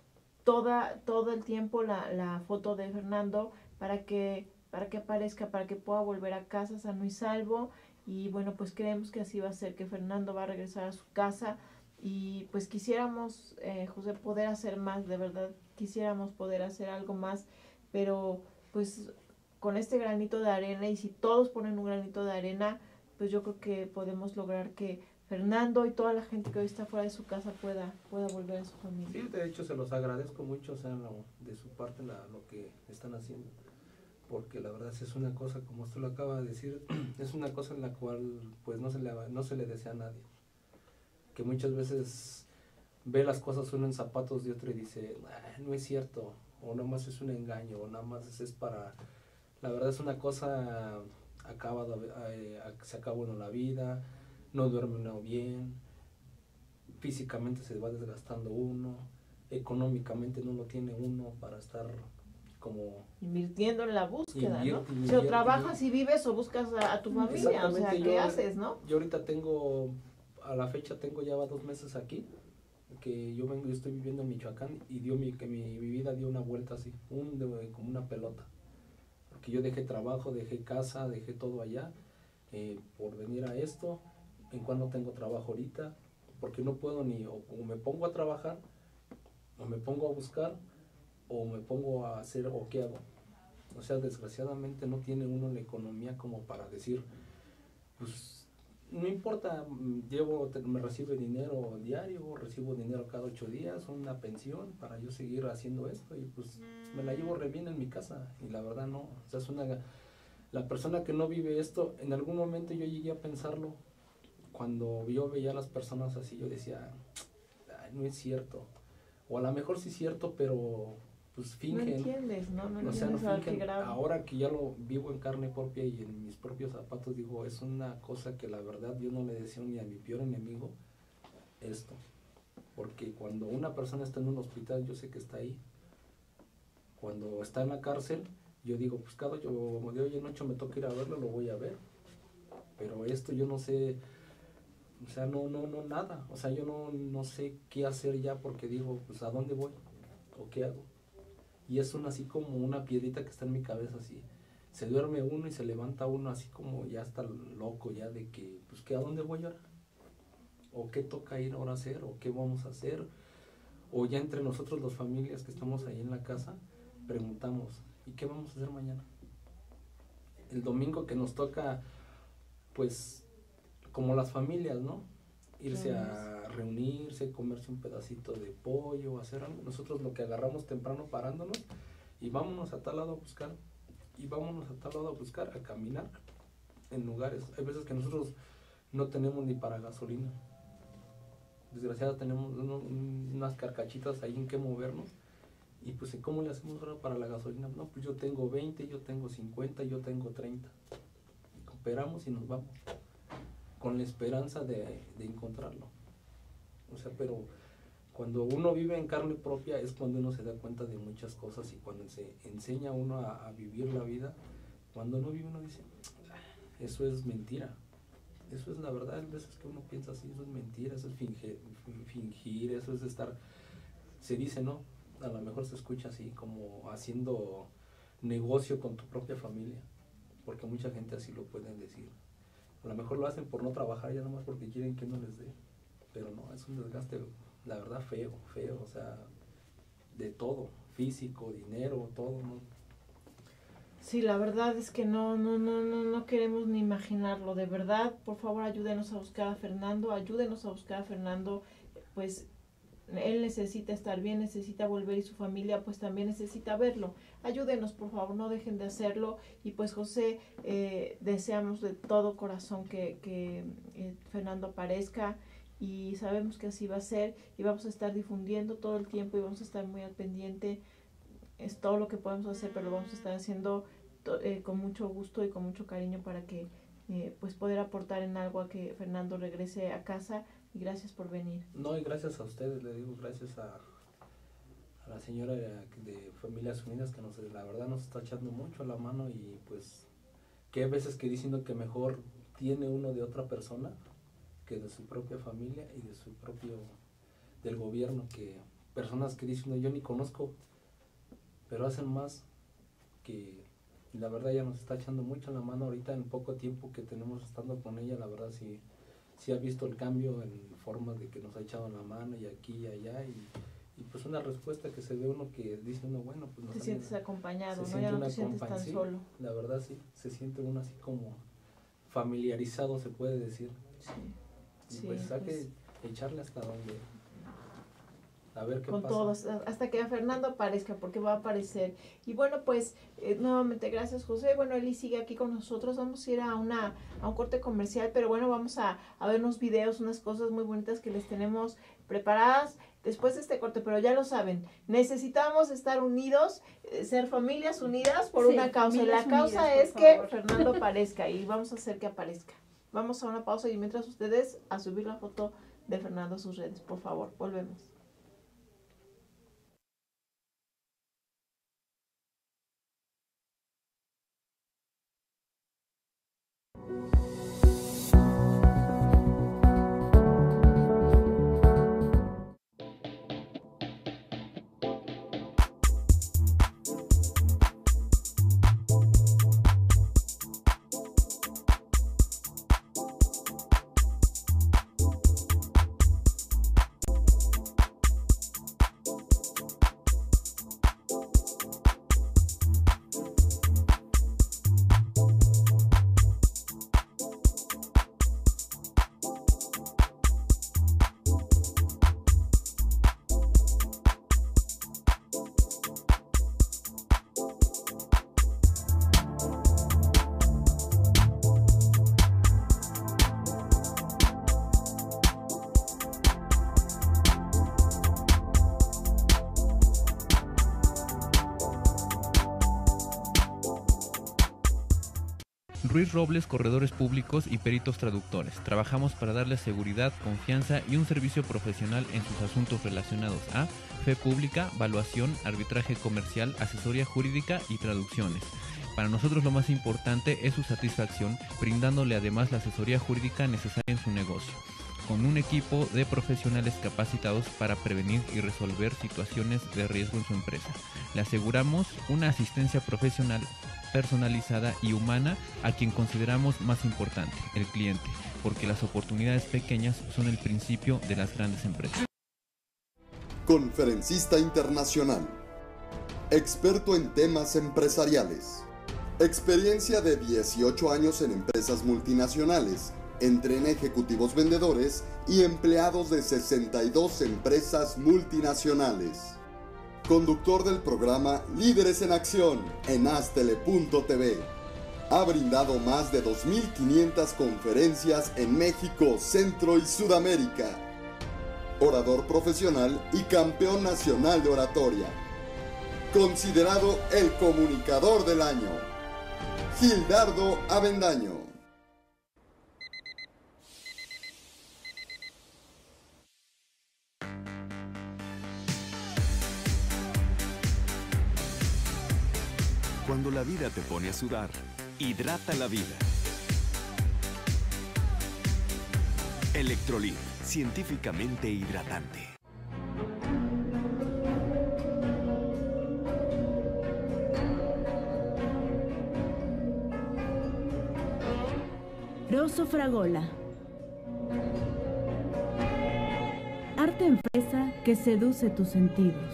toda todo el tiempo la, la foto de Fernando para que para que aparezca, para que pueda volver a casa sano y salvo. Y bueno, pues creemos que así va a ser, que Fernando va a regresar a su casa. Y pues quisiéramos, eh, José, poder hacer más, de verdad, quisiéramos poder hacer algo más, pero pues con este granito de arena, y si todos ponen un granito de arena, pues yo creo que podemos lograr que Fernando y toda la gente que hoy está fuera de su casa pueda, pueda volver a su familia. Sí, de hecho se los agradezco mucho, o sea, lo, de su parte la, lo que están haciendo, porque la verdad es una cosa, como usted lo acaba de decir, es una cosa en la cual pues no se le, no se le desea a nadie, que muchas veces ve las cosas uno en zapatos de otro y dice, ah, no es cierto, o nada más es un engaño, o nada más es para... La verdad es una cosa, acaba, eh, se acaba uno la vida, no duerme uno bien, físicamente se va desgastando uno, económicamente no lo tiene uno para estar como... Invirtiendo en la búsqueda, invierte, ¿no? invierte, si o trabajas y vives o buscas a, a tu familia, o sea, ¿qué yo, haces, no? Yo ahorita tengo, a la fecha tengo ya dos meses aquí, que yo vengo, yo estoy viviendo en Michoacán y dio mi, que mi, mi vida dio una vuelta así, un, de, como una pelota. Que yo dejé trabajo, dejé casa, dejé todo allá eh, por venir a esto, en cuando tengo trabajo ahorita, porque no puedo ni, o, o me pongo a trabajar, o me pongo a buscar, o me pongo a hacer, o qué hago. O sea, desgraciadamente no tiene uno la economía como para decir, pues no importa, llevo, me recibo dinero diario, recibo dinero cada ocho días, una pensión para yo seguir haciendo esto y pues me la llevo re bien en mi casa y la verdad no, o sea, es una, la persona que no vive esto, en algún momento yo llegué a pensarlo, cuando yo veía a las personas así, yo decía, no es cierto, o a lo mejor sí es cierto, pero pues fingen. No entiendes, ¿no? No o sea, no entiendes fingen. grave. Ahora que ya lo vivo en carne propia y en mis propios zapatos, digo, es una cosa que la verdad yo no le deseo ni a mi peor enemigo esto. Porque cuando una persona está en un hospital, yo sé que está ahí. Cuando está en la cárcel, yo digo, pues cada yo, de hoy en noche me toca ir a verlo, lo voy a ver. Pero esto yo no sé, o sea, no, no, no, nada. O sea, yo no, no sé qué hacer ya porque digo, pues, ¿a dónde voy? ¿O qué hago? Y es una, así como una piedrita que está en mi cabeza así. Se duerme uno y se levanta uno así como ya está loco ya de que, pues, ¿qué, ¿a dónde voy ahora? ¿O qué toca ir ahora a hacer? ¿O qué vamos a hacer? O ya entre nosotros las familias que estamos ahí en la casa, preguntamos, ¿y qué vamos a hacer mañana? El domingo que nos toca, pues, como las familias, ¿no? Irse a reunirse, comerse un pedacito de pollo, hacer algo. Nosotros lo que agarramos temprano parándonos y vámonos a tal lado a buscar, y vámonos a tal lado a buscar, a caminar en lugares. Hay veces que nosotros no tenemos ni para gasolina. Desgraciadamente tenemos uno, unas carcachitas ahí en que movernos. Y pues, ¿cómo le hacemos ahora para la gasolina? No, pues yo tengo veinte, yo tengo cincuenta, yo tengo treinta. Cooperamos y nos vamos. Con la esperanza de, de encontrarlo. O sea, pero cuando uno vive en carne propia es cuando uno se da cuenta de muchas cosas y cuando se enseña uno a, a vivir la vida, cuando no vive uno dice, eso es mentira. Eso es la verdad, hay veces que uno piensa así, eso es mentira, eso es fingir, fingir, eso es estar, se dice, ¿no? A lo mejor se escucha así, como haciendo negocio con tu propia familia, porque mucha gente así lo pueden decir. A lo mejor lo hacen por no trabajar ya nomás porque quieren que uno les dé, pero no, es un desgaste, la verdad, feo, feo, o sea, de todo, físico, dinero, todo, ¿no? Sí, la verdad es que no, no, no, no, no queremos ni imaginarlo, de verdad, por favor ayúdenos a buscar a Fernando, ayúdenos a buscar a Fernando, pues él necesita estar bien, necesita volver y su familia pues también necesita verlo. Ayúdenos, por favor, no dejen de hacerlo. Y pues José, eh, deseamos de todo corazón que, que eh, Fernando aparezca y sabemos que así va a ser y vamos a estar difundiendo todo el tiempo y vamos a estar muy al pendiente. Es todo lo que podemos hacer, pero lo vamos a estar haciendo to- eh, con mucho gusto y con mucho cariño para que eh, pues poder aportar en algo a que Fernando regrese a casa, y gracias por venir. No, y gracias a ustedes, le digo, gracias a, a la señora de, de Familias Unidas que nos, la verdad nos está echando mucho la mano, y pues que hay veces que diciendo que mejor tiene uno de otra persona que de su propia familia y de su propio, del gobierno, que personas que dicen yo ni conozco, pero hacen más, que la verdad ella nos está echando mucho la mano ahorita en poco tiempo que tenemos estando con ella. La verdad sí, sí ha visto el cambio en forma de que nos ha echado la mano y aquí y allá, y, y pues una respuesta que se ve uno que dice uno, bueno, pues nos Te han- sientes acompañado, se ¿no? Ya no siente te una sientes compa- tan sí, solo. la verdad sí, se siente uno así como familiarizado, se puede decir. Sí, Y sí, pues hay pues, que echarle hasta donde, a ver qué con pasa. todos, a- hasta que Fernando aparezca, porque va a aparecer. Y bueno, pues eh, nuevamente gracias, José. Bueno, Eli sigue aquí con nosotros. Vamos a ir a una a un corte comercial, pero bueno, vamos a, a ver unos videos, unas cosas muy bonitas que les tenemos preparadas después de este corte, pero ya lo saben, necesitamos estar unidos, eh, ser familias unidas por Sí, una causa. Y la familias causa unidas, es por que favor. Fernando aparezca, y vamos a hacer que aparezca. Vamos a una pausa, y mientras ustedes a subir la foto de Fernando a sus redes, por favor, volvemos. Ruiz Robles, corredores públicos y peritos traductores. Trabajamos para darles seguridad, confianza y un servicio profesional en sus asuntos relacionados a fe pública, valuación, arbitraje comercial, asesoría jurídica y traducciones. Para nosotros lo más importante es su satisfacción, brindándole además la asesoría jurídica necesaria en su negocio, con un equipo de profesionales capacitados para prevenir y resolver situaciones de riesgo en su empresa. Le aseguramos una asistencia profesional personalizada y humana a quien consideramos más importante, el cliente, porque las oportunidades pequeñas son el principio de las grandes empresas. Conferencista internacional, experto en temas empresariales, experiencia de dieciocho años en empresas multinacionales, entre en ejecutivos vendedores y empleados de sesenta y dos empresas multinacionales. Conductor del programa Líderes en Acción en Astele punto t v. Ha brindado más de dos mil quinientas conferencias en México, Centro y Sudamérica. Orador profesional y campeón nacional de oratoria. Considerado el comunicador del año. Gildardo Avendaño. Cuando la vida te pone a sudar, hidrata la vida. Electrolit, científicamente hidratante. Rosso Fragola. Arte en fresa que seduce tus sentidos.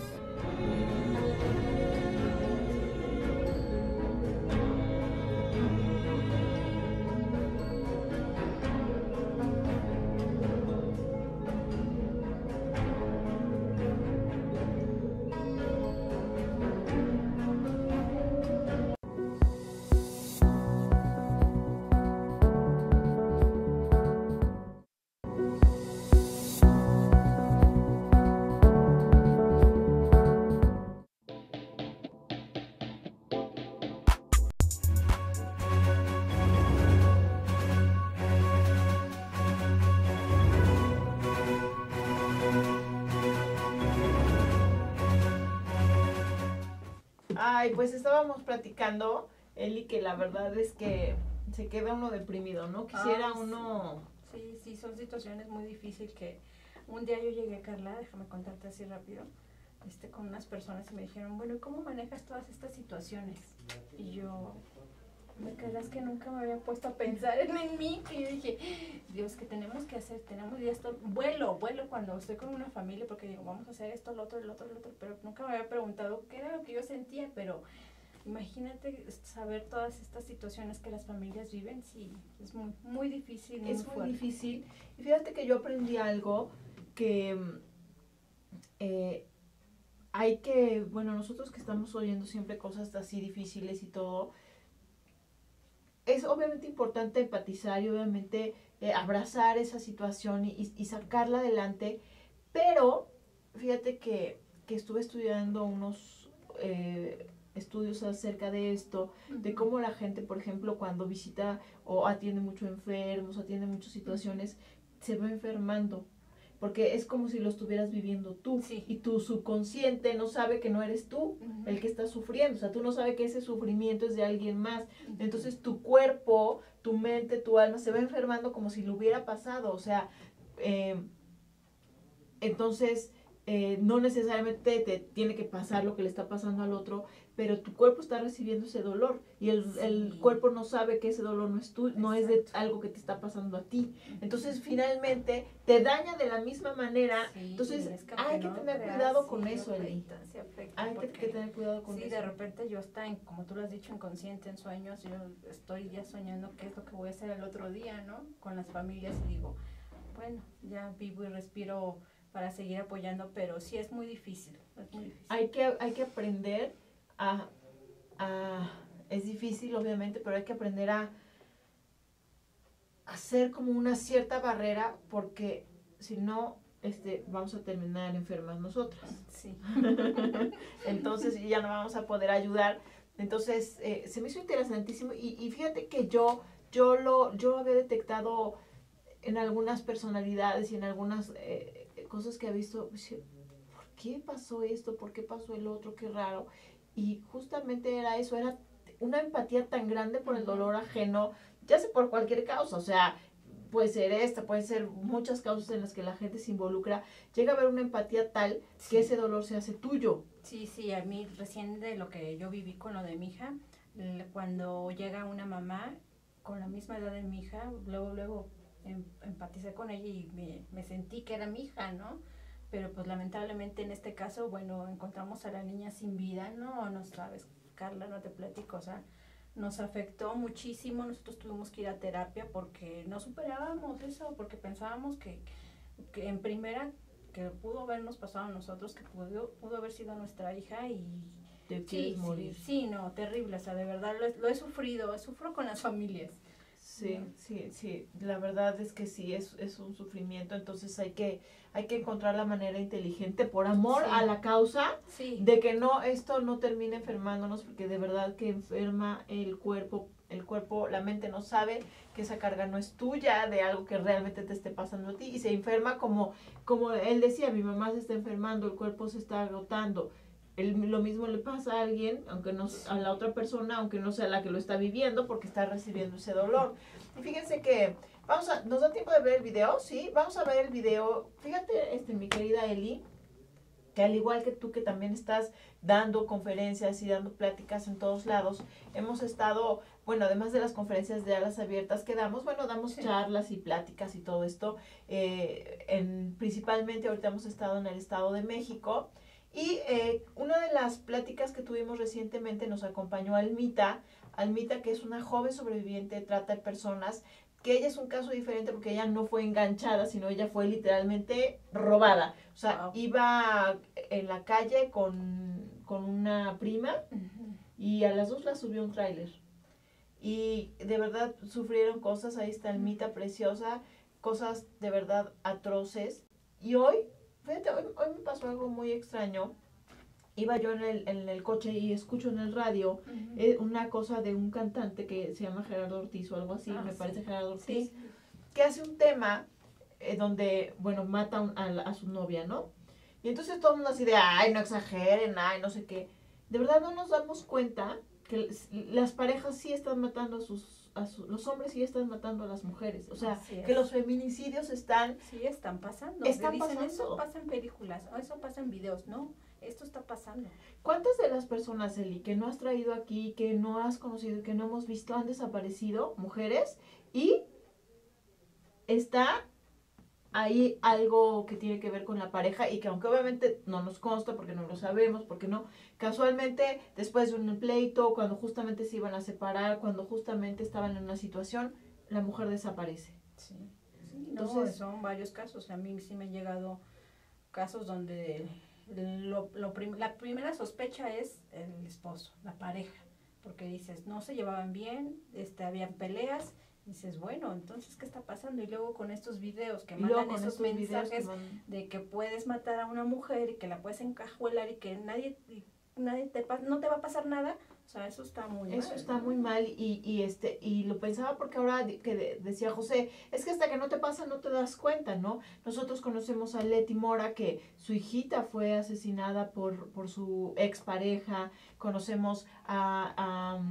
Ay, pues estábamos platicando, Eli, que la verdad es que se queda uno deprimido, ¿no? Quisiera Ay, sí. uno... Sí, sí, son situaciones muy difíciles que un día yo llegué, Carla, déjame contarte así rápido, este, con unas personas y me dijeron, bueno, ¿y cómo manejas todas estas situaciones? Y yo, me creerás que nunca me había puesto a pensar en, en mí, y yo dije, Dios, ¿qué tenemos que hacer? Tenemos ya esto, vuelo, vuelo cuando estoy con una familia, porque digo, vamos a hacer esto, lo otro, lo otro, lo otro, pero nunca me había preguntado qué era lo que yo sentía, pero imagínate saber todas estas situaciones que las familias viven, sí, es muy, muy difícil. Muy es muy fuerte. difícil. Y fíjate que yo aprendí algo que eh, hay que, bueno, nosotros que estamos oyendo siempre cosas así difíciles y todo, es obviamente importante empatizar y obviamente eh, abrazar esa situación y, y sacarla adelante, pero fíjate que, que estuve estudiando unos... Eh, estudios acerca de esto, uh-huh. de cómo la gente, por ejemplo, cuando visita o atiende mucho enfermos, atiende muchas situaciones, uh-huh. se va enfermando, porque es como si lo estuvieras viviendo tú, sí. y tu subconsciente no sabe que no eres tú uh-huh. el que está sufriendo, o sea, tú no sabes que ese sufrimiento es de alguien más, uh-huh. entonces tu cuerpo, tu mente, tu alma se va enfermando como si lo hubiera pasado, o sea, eh, entonces... Eh, no necesariamente te tiene que pasar lo que le está pasando al otro, pero tu cuerpo está recibiendo ese dolor y el, sí. el cuerpo no sabe que ese dolor no es tu, no es de algo que te está pasando a ti. Entonces, finalmente, te daña de la misma manera. Sí, Entonces, es que hay que no tener creas, cuidado con sí, eso, Eli. Hay porque, que tener cuidado con sí, eso. Sí, de repente yo está, en, como tú lo has dicho, inconsciente, en sueños, yo estoy ya soñando qué es lo que voy a hacer el otro día, ¿no? Con las familias y digo, bueno, ya vivo y respiro para seguir apoyando, pero sí es muy difícil, es muy difícil. Hay que, hay que aprender a, a, es difícil obviamente, pero hay que aprender a hacer como una cierta barrera, porque si no, este, vamos a terminar enfermas nosotras. Sí. Entonces ya no vamos a poder ayudar. Entonces, eh, se me hizo interesantísimo, y, y fíjate que yo, yo lo, yo había detectado en algunas personalidades y en algunas eh, cosas que he visto, ¿por qué pasó esto? ¿Por qué pasó el otro? Qué raro. Y justamente era eso, era una empatía tan grande por el dolor ajeno, ya sea por cualquier causa, o sea, puede ser esta, puede ser muchas causas en las que la gente se involucra, llega a haber una empatía tal sí. que ese dolor se hace tuyo. Sí, sí, a mí recién de lo que yo viví con lo de mi hija, cuando llega una mamá con la misma edad de mi hija, luego, luego, empaticé con ella y me, me sentí que era mi hija, ¿no? Pero pues lamentablemente en este caso, bueno, encontramos a la niña sin vida, ¿no? No sabes, Carla, no te platico, o sea, nos afectó muchísimo, nosotros tuvimos que ir a terapia porque no superábamos eso, porque pensábamos que, que en primera, que pudo habernos pasado a nosotros, que pudo, pudo haber sido nuestra hija y... Te quieres sí, morir. Sí, sí, no, terrible, o sea, de verdad lo, lo he sufrido, sufro con las familias. Sí, sí, sí, la verdad es que sí, es, es un sufrimiento, entonces hay que, hay que encontrar la manera inteligente, por amor sí. a la causa, sí. de que no, esto no termine enfermándonos, porque de verdad que enferma el cuerpo, el cuerpo, la mente no sabe que esa carga no es tuya, de algo que realmente te esté pasando a ti, y se enferma como, como él decía, mi mamá se está enfermando, el cuerpo se está agotando. El, lo mismo le pasa a alguien, aunque no a la otra persona, aunque no sea la que lo está viviendo, porque está recibiendo ese dolor. Y fíjense que, vamos a, ¿nos da tiempo de ver el video? Sí, vamos a ver el video. Fíjate, este, mi querida Eli, que al igual que tú, que también estás dando conferencias y dando pláticas en todos lados, hemos estado, bueno, además de las conferencias de alas abiertas que damos, bueno, damos sí. charlas y pláticas y todo esto, eh, en, principalmente ahorita hemos estado en el Estado de México. Y eh, una de las pláticas que tuvimos recientemente nos acompañó Almita, Almita que es una joven sobreviviente de trata de personas, que ella es un caso diferente porque ella no fue enganchada, sino ella fue literalmente robada. O sea, wow. iba en la calle con, con una prima uh-huh. y a las dos las subió un tráiler. Y de verdad sufrieron cosas, ahí está Almita preciosa, cosas de verdad atroces. Y hoy... Fíjate, hoy, hoy me pasó algo muy extraño. Iba yo en el, en el coche y escucho en el radio uh-huh. eh, una cosa de un cantante que se llama Gerardo Ortiz o algo así, ah, me sí. parece Gerardo Ortiz, sí. que hace un tema eh, donde, bueno, mata un, a, a su novia, ¿no? Y entonces todo el mundo así de, ay, no exageren, ay, no sé qué. de verdad no nos damos cuenta que las parejas sí están matando a sus, a su, los hombres sí están matando a las mujeres. O sea, que los feminicidios están... Sí, están pasando. Están dicen, pasando. Eso pasa en películas, o eso pasa en videos, ¿no? Esto está pasando. ¿Cuántas de las personas, Eli, que no has traído aquí, que no has conocido, que no hemos visto, han desaparecido, mujeres, y está ahí algo que tiene que ver con la pareja y que aunque obviamente no nos consta porque no lo sabemos, porque no, casualmente después de un pleito, cuando justamente se iban a separar, cuando justamente estaban en una situación, la mujer desaparece. Sí, sí, entonces no, son varios casos. A mí sí me han llegado casos donde lo, lo prim la primera sospecha es el esposo, la pareja, porque dices, no se llevaban bien, este, habían peleas. Dices, bueno, entonces, ¿qué está pasando? Y luego con estos videos que mandan esos mensajes que de que puedes matar a una mujer y que la puedes encajuelar y que nadie, y nadie te no te va a pasar nada, o sea, eso está muy mal. Eso está muy mal y, y, este, y lo pensaba porque ahora que de, decía José, es que hasta que no te pasa no te das cuenta, ¿no? Nosotros conocemos a Leti Mora, que su hijita fue asesinada por, por su expareja, conocemos a... a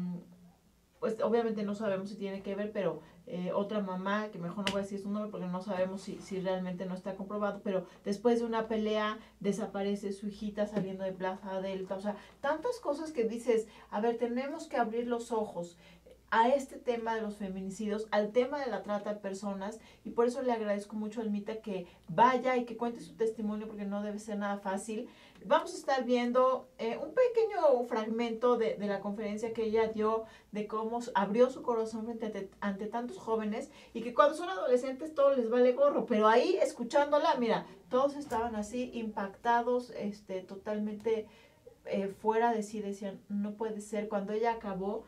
pues obviamente no sabemos si tiene que ver, pero eh, otra mamá, que mejor no voy a decir su nombre porque no sabemos si, si realmente no está comprobado, pero después de una pelea desaparece su hijita saliendo de Plaza Delta, o sea, tantas cosas que dices, a ver, tenemos que abrir los ojos a este tema de los feminicidios, al tema de la trata de personas, y por eso le agradezco mucho a Almita que vaya y que cuente su testimonio porque no debe ser nada fácil. Vamos a estar viendo eh, un pequeño fragmento de, de la conferencia que ella dio, de cómo abrió su corazón frente ante, ante tantos jóvenes, y que cuando son adolescentes todo les vale gorro, pero ahí escuchándola, mira, todos estaban así impactados, este, totalmente eh, fuera de sí, decían, no puede ser. Cuando ella acabó,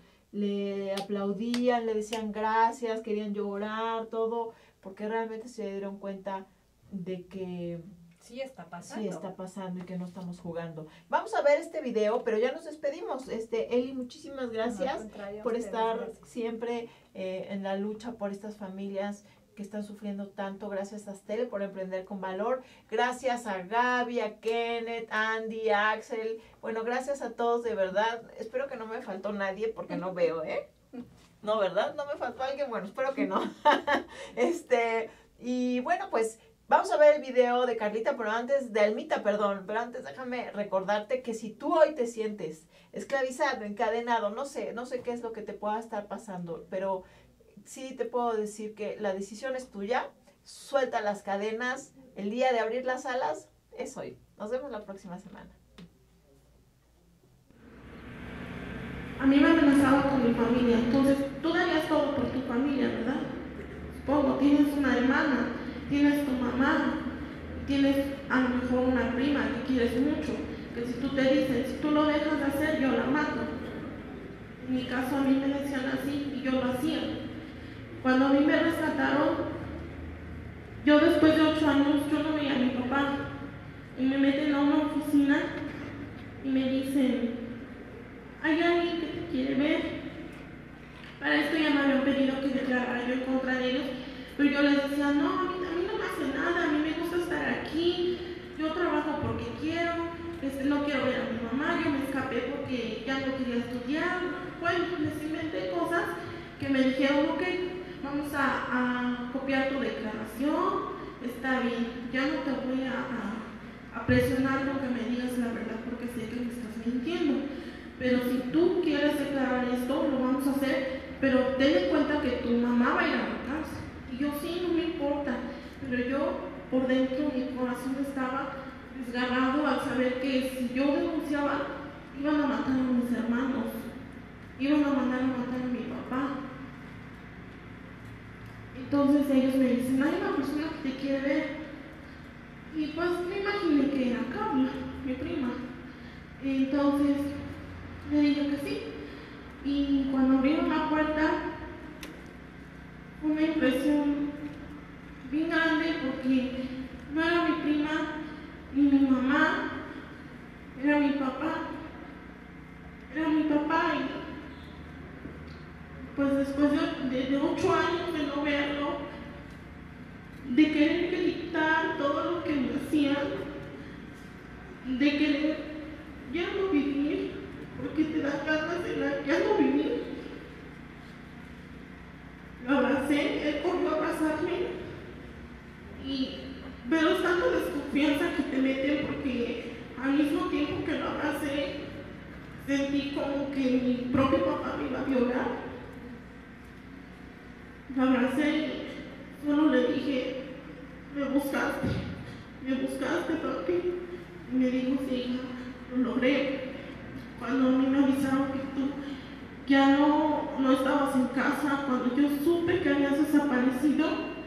le aplaudían, le decían gracias, querían llorar, todo, porque realmente se dieron cuenta de que sí está pasando. Sí está pasando y que no estamos jugando. Vamos a ver este video, pero ya nos despedimos. Este, Eli, muchísimas gracias no, por estar gracias. siempre eh, en la lucha por estas familias que están sufriendo tanto. Gracias a Stele por emprender con valor. Gracias a Gaby, a Kenneth, Andy, a Axel. Bueno, gracias a todos, de verdad. Espero que no me faltó nadie porque no veo, ¿eh? No, ¿verdad? No me faltó alguien. Bueno, espero que no. este, y bueno, pues vamos a ver el video de Carlita, pero antes, de Almita, perdón, pero antes déjame recordarte que si tú hoy te sientes esclavizado, encadenado, no sé, no sé qué es lo que te pueda estar pasando, pero sí te puedo decir que la decisión es tuya. Suelta las cadenas. El día de abrir las alas es hoy. Nos vemos la próxima semana. A mí me han amenazado con mi familia. Entonces, tú darías todo por tu familia, ¿verdad? Supongo, tienes una hermana, tienes tu mamá, tienes a lo mejor una prima que quieres mucho, que si tú te dices, si tú lo dejas de hacer, yo la mato. En mi caso, a mí me decían así y yo lo hacía. Cuando a mí me rescataron, yo después de ocho años, yo no veía a mi papá. Y me meten a una oficina y me dicen, hay alguien que te quiere ver. Para esto ya me habían pedido que declarara yo en contra de ellos, pero yo les decía, no, a mí, a mí no me hace nada, a mí me gusta estar aquí, yo trabajo porque quiero, este, no quiero ver a mi mamá, yo me escapé porque ya no quería estudiar. Bueno, les inventé cosas que me dijeron, ok, vamos a, a copiar tu declaración, está bien, ya no te voy a, a, a presionar con que me digas la verdad porque sé que me estás mintiendo, pero si tú quieres declarar esto, lo vamos a hacer, pero ten en cuenta que tu mamá va a ir a la casa. Y yo sí, no me importa, pero yo por dentro mi corazón estaba desgarrado al saber que si yo denunciaba, iban a matar a mis hermanos, iban a mandar a matar a mi papá. Entonces ellos me dicen, hay una persona que te quiere ver. Y pues me imaginé que era Carla, mi prima. Entonces le dije que sí. Y cuando abrieron la puerta, fue una impresión bien grande porque no era mi prima ni mi mamá, era mi papá. Era mi papá y pues después de, de, de ocho años de no verlo, de querer quitar todo lo que me hacían, de querer ya no vivir, porque te da ganas de la, ya no vivir. Lo abracé, él corrió a abrazarme, y, pero es tanta desconfianza que te meten porque al mismo tiempo que lo abracé, sentí como que mi propio papá me iba a violar. Lo abracé y solo le dije, me buscaste, me buscaste, papi. Y me dijo, sí, hija, lo logré. Cuando a mí me avisaron que tú ya no, no estabas en casa, cuando yo supe que habías desaparecido,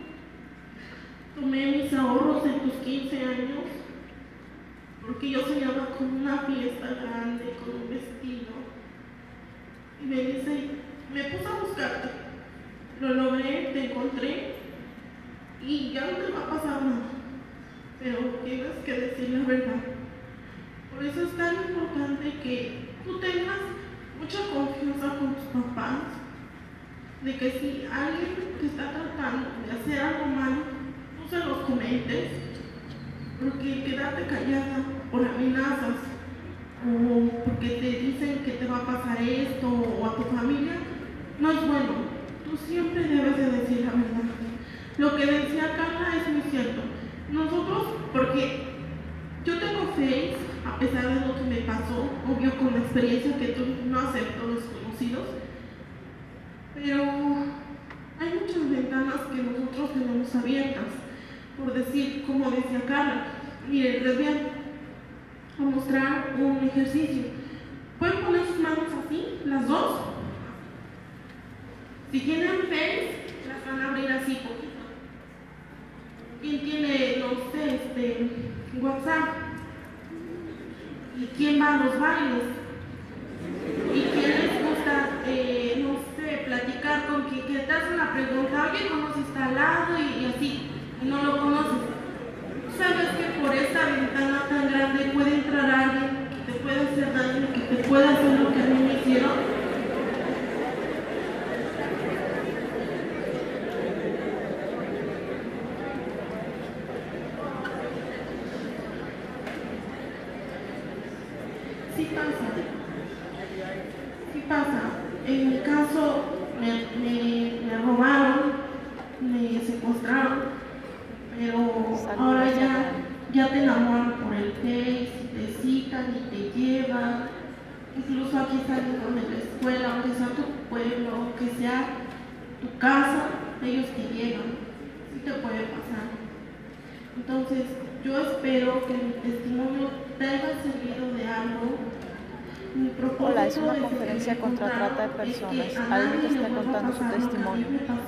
tomé mis ahorros de tus quince años, porque yo soñaba con una fiesta grande, con un vestido. Y me dice, me puse a buscarte, lo logré, te encontré, y ya no te va a pasar nada, pero tienes que decir la verdad. Por eso es tan importante que tú tengas mucha confianza con tus papás, de que si alguien te está tratando de hacer algo malo, tú se los comentes, porque quedarte callada por amenazas o porque te dicen que te va a pasar esto o a tu familia, no es bueno. Tú siempre debes de decir la verdad. Lo que decía Carla es muy cierto. Nosotros, porque yo tengo fe, a pesar de lo que me pasó, obvio con la experiencia que tú no acepto desconocidos, pero hay muchas ventanas que nosotros tenemos abiertas, por decir, como decía Carla. Miren, les voy a mostrar un ejercicio. Pueden poner sus manos así, las dos. Si tienen Face, las van a abrir así poquito. ¿Quién tiene, no sé, este, WhatsApp? ¿Y quién va a los bailes? ¿Y quién les gusta, eh, no sé, platicar con quien que te hace una pregunta? Oye, ¿conoces está al lado? Y, y así, y no lo conoces. ¿Sabes que por esta ventana tan grande puede entrar alguien que te pueda hacer daño, que te pueda hacer lo que a mí me hicieron? Sí pasa, sí pasa. En mi caso me, me, me robaron, me secuestraron, pero ahora ya, ya te enamoran por el Face, te citan y te llevan, incluso aquí saliendo de la escuela, aunque sea tu pueblo, aunque sea tu casa, ellos te llevan, sí te puede pasar. Entonces, yo espero que mi testimonio te haya servido de algo. Hola, es una conferencia contra trata de personas. Alguien está contando su testimonio.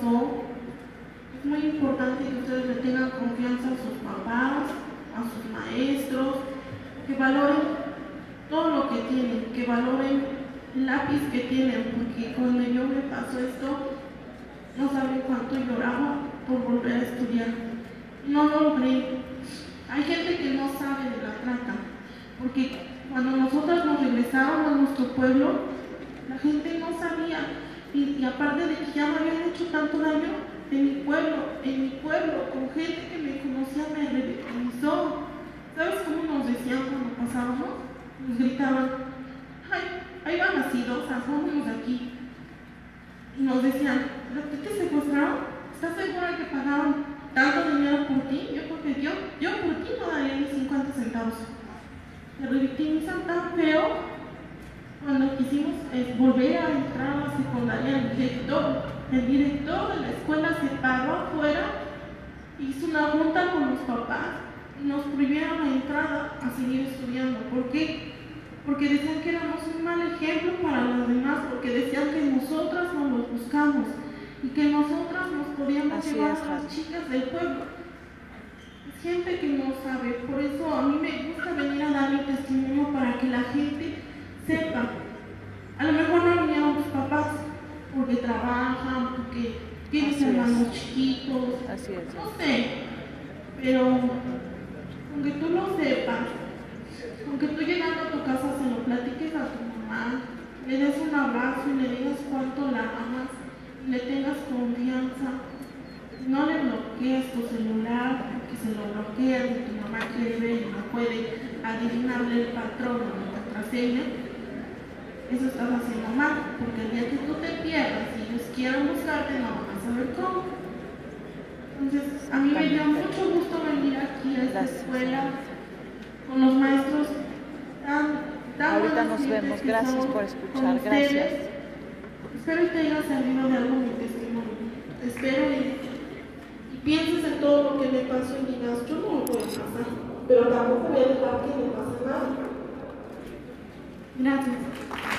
Es muy importante que ustedes le tengan confianza a sus papás, a sus maestros, que valoren todo lo que tienen, que valoren el lápiz que tienen, porque cuando yo me pasó esto, no saben cuánto lloraba por volver a estudiar. No lo logré. Hay gente que no sabe de la trata, porque cuando nosotros nos regresábamos a nuestro pueblo, la gente no sabía, y, y aparte de que ya me habían hecho tanto daño, en mi pueblo, en mi pueblo, con gente que me conocía me revictimizó. ¿Sabes cómo nos decían cuando pasábamos? Nos gritaban, ay, ahí van las idosas, vámonos de aquí. Y nos decían, ¿pero qué te secuestraron? ¿Estás segura que pagaban tanto dinero por ti? Yo porque yo, yo por ti no daría ni cincuenta centavos. Me revictimizan tan feo. Cuando quisimos eh, volver a entrar a la secundaria, el director, el director de la escuela se paró afuera, hizo una junta con los papás y nos prohibieron la entrada a seguir estudiando. ¿Por qué? Porque decían que éramos un mal ejemplo para los demás, porque decían que nosotras nos los buscamos y que nosotras nos podíamos Así llevar es, a las chicas del pueblo. Es gente que no sabe, por eso a mí me gusta venir a dar mi testimonio para que la gente sepa. A lo mejor no vinieron tus papás porque trabajan, porque tienes Así hermanos es. chiquitos, Así es. no sé, pero aunque tú lo sepas, aunque tú llegando a tu casa se lo platiques a tu mamá, le des un abrazo y le digas cuánto la amas, y le tengas confianza, no le bloquees tu celular porque se lo bloqueas y tu mamá quiere ver y no puede adivinarle el patrón o la contraseña. eso estás haciendo mal, porque el día que tú te pierdas y ellos quieran buscarte, no van a saber cómo. Entonces, a mí me dio mucho gusto venir aquí a esta escuela con los maestros tan, tan Ahorita buenos nos vemos, que gracias son por con escuchar, ustedes. gracias. Espero que te haya servido de algo mi testimonio. Espero y, y pienses en todo lo que me pasó y digas, yo no lo voy a pasar, pero tampoco voy a dejar que me pase nada. Gracias.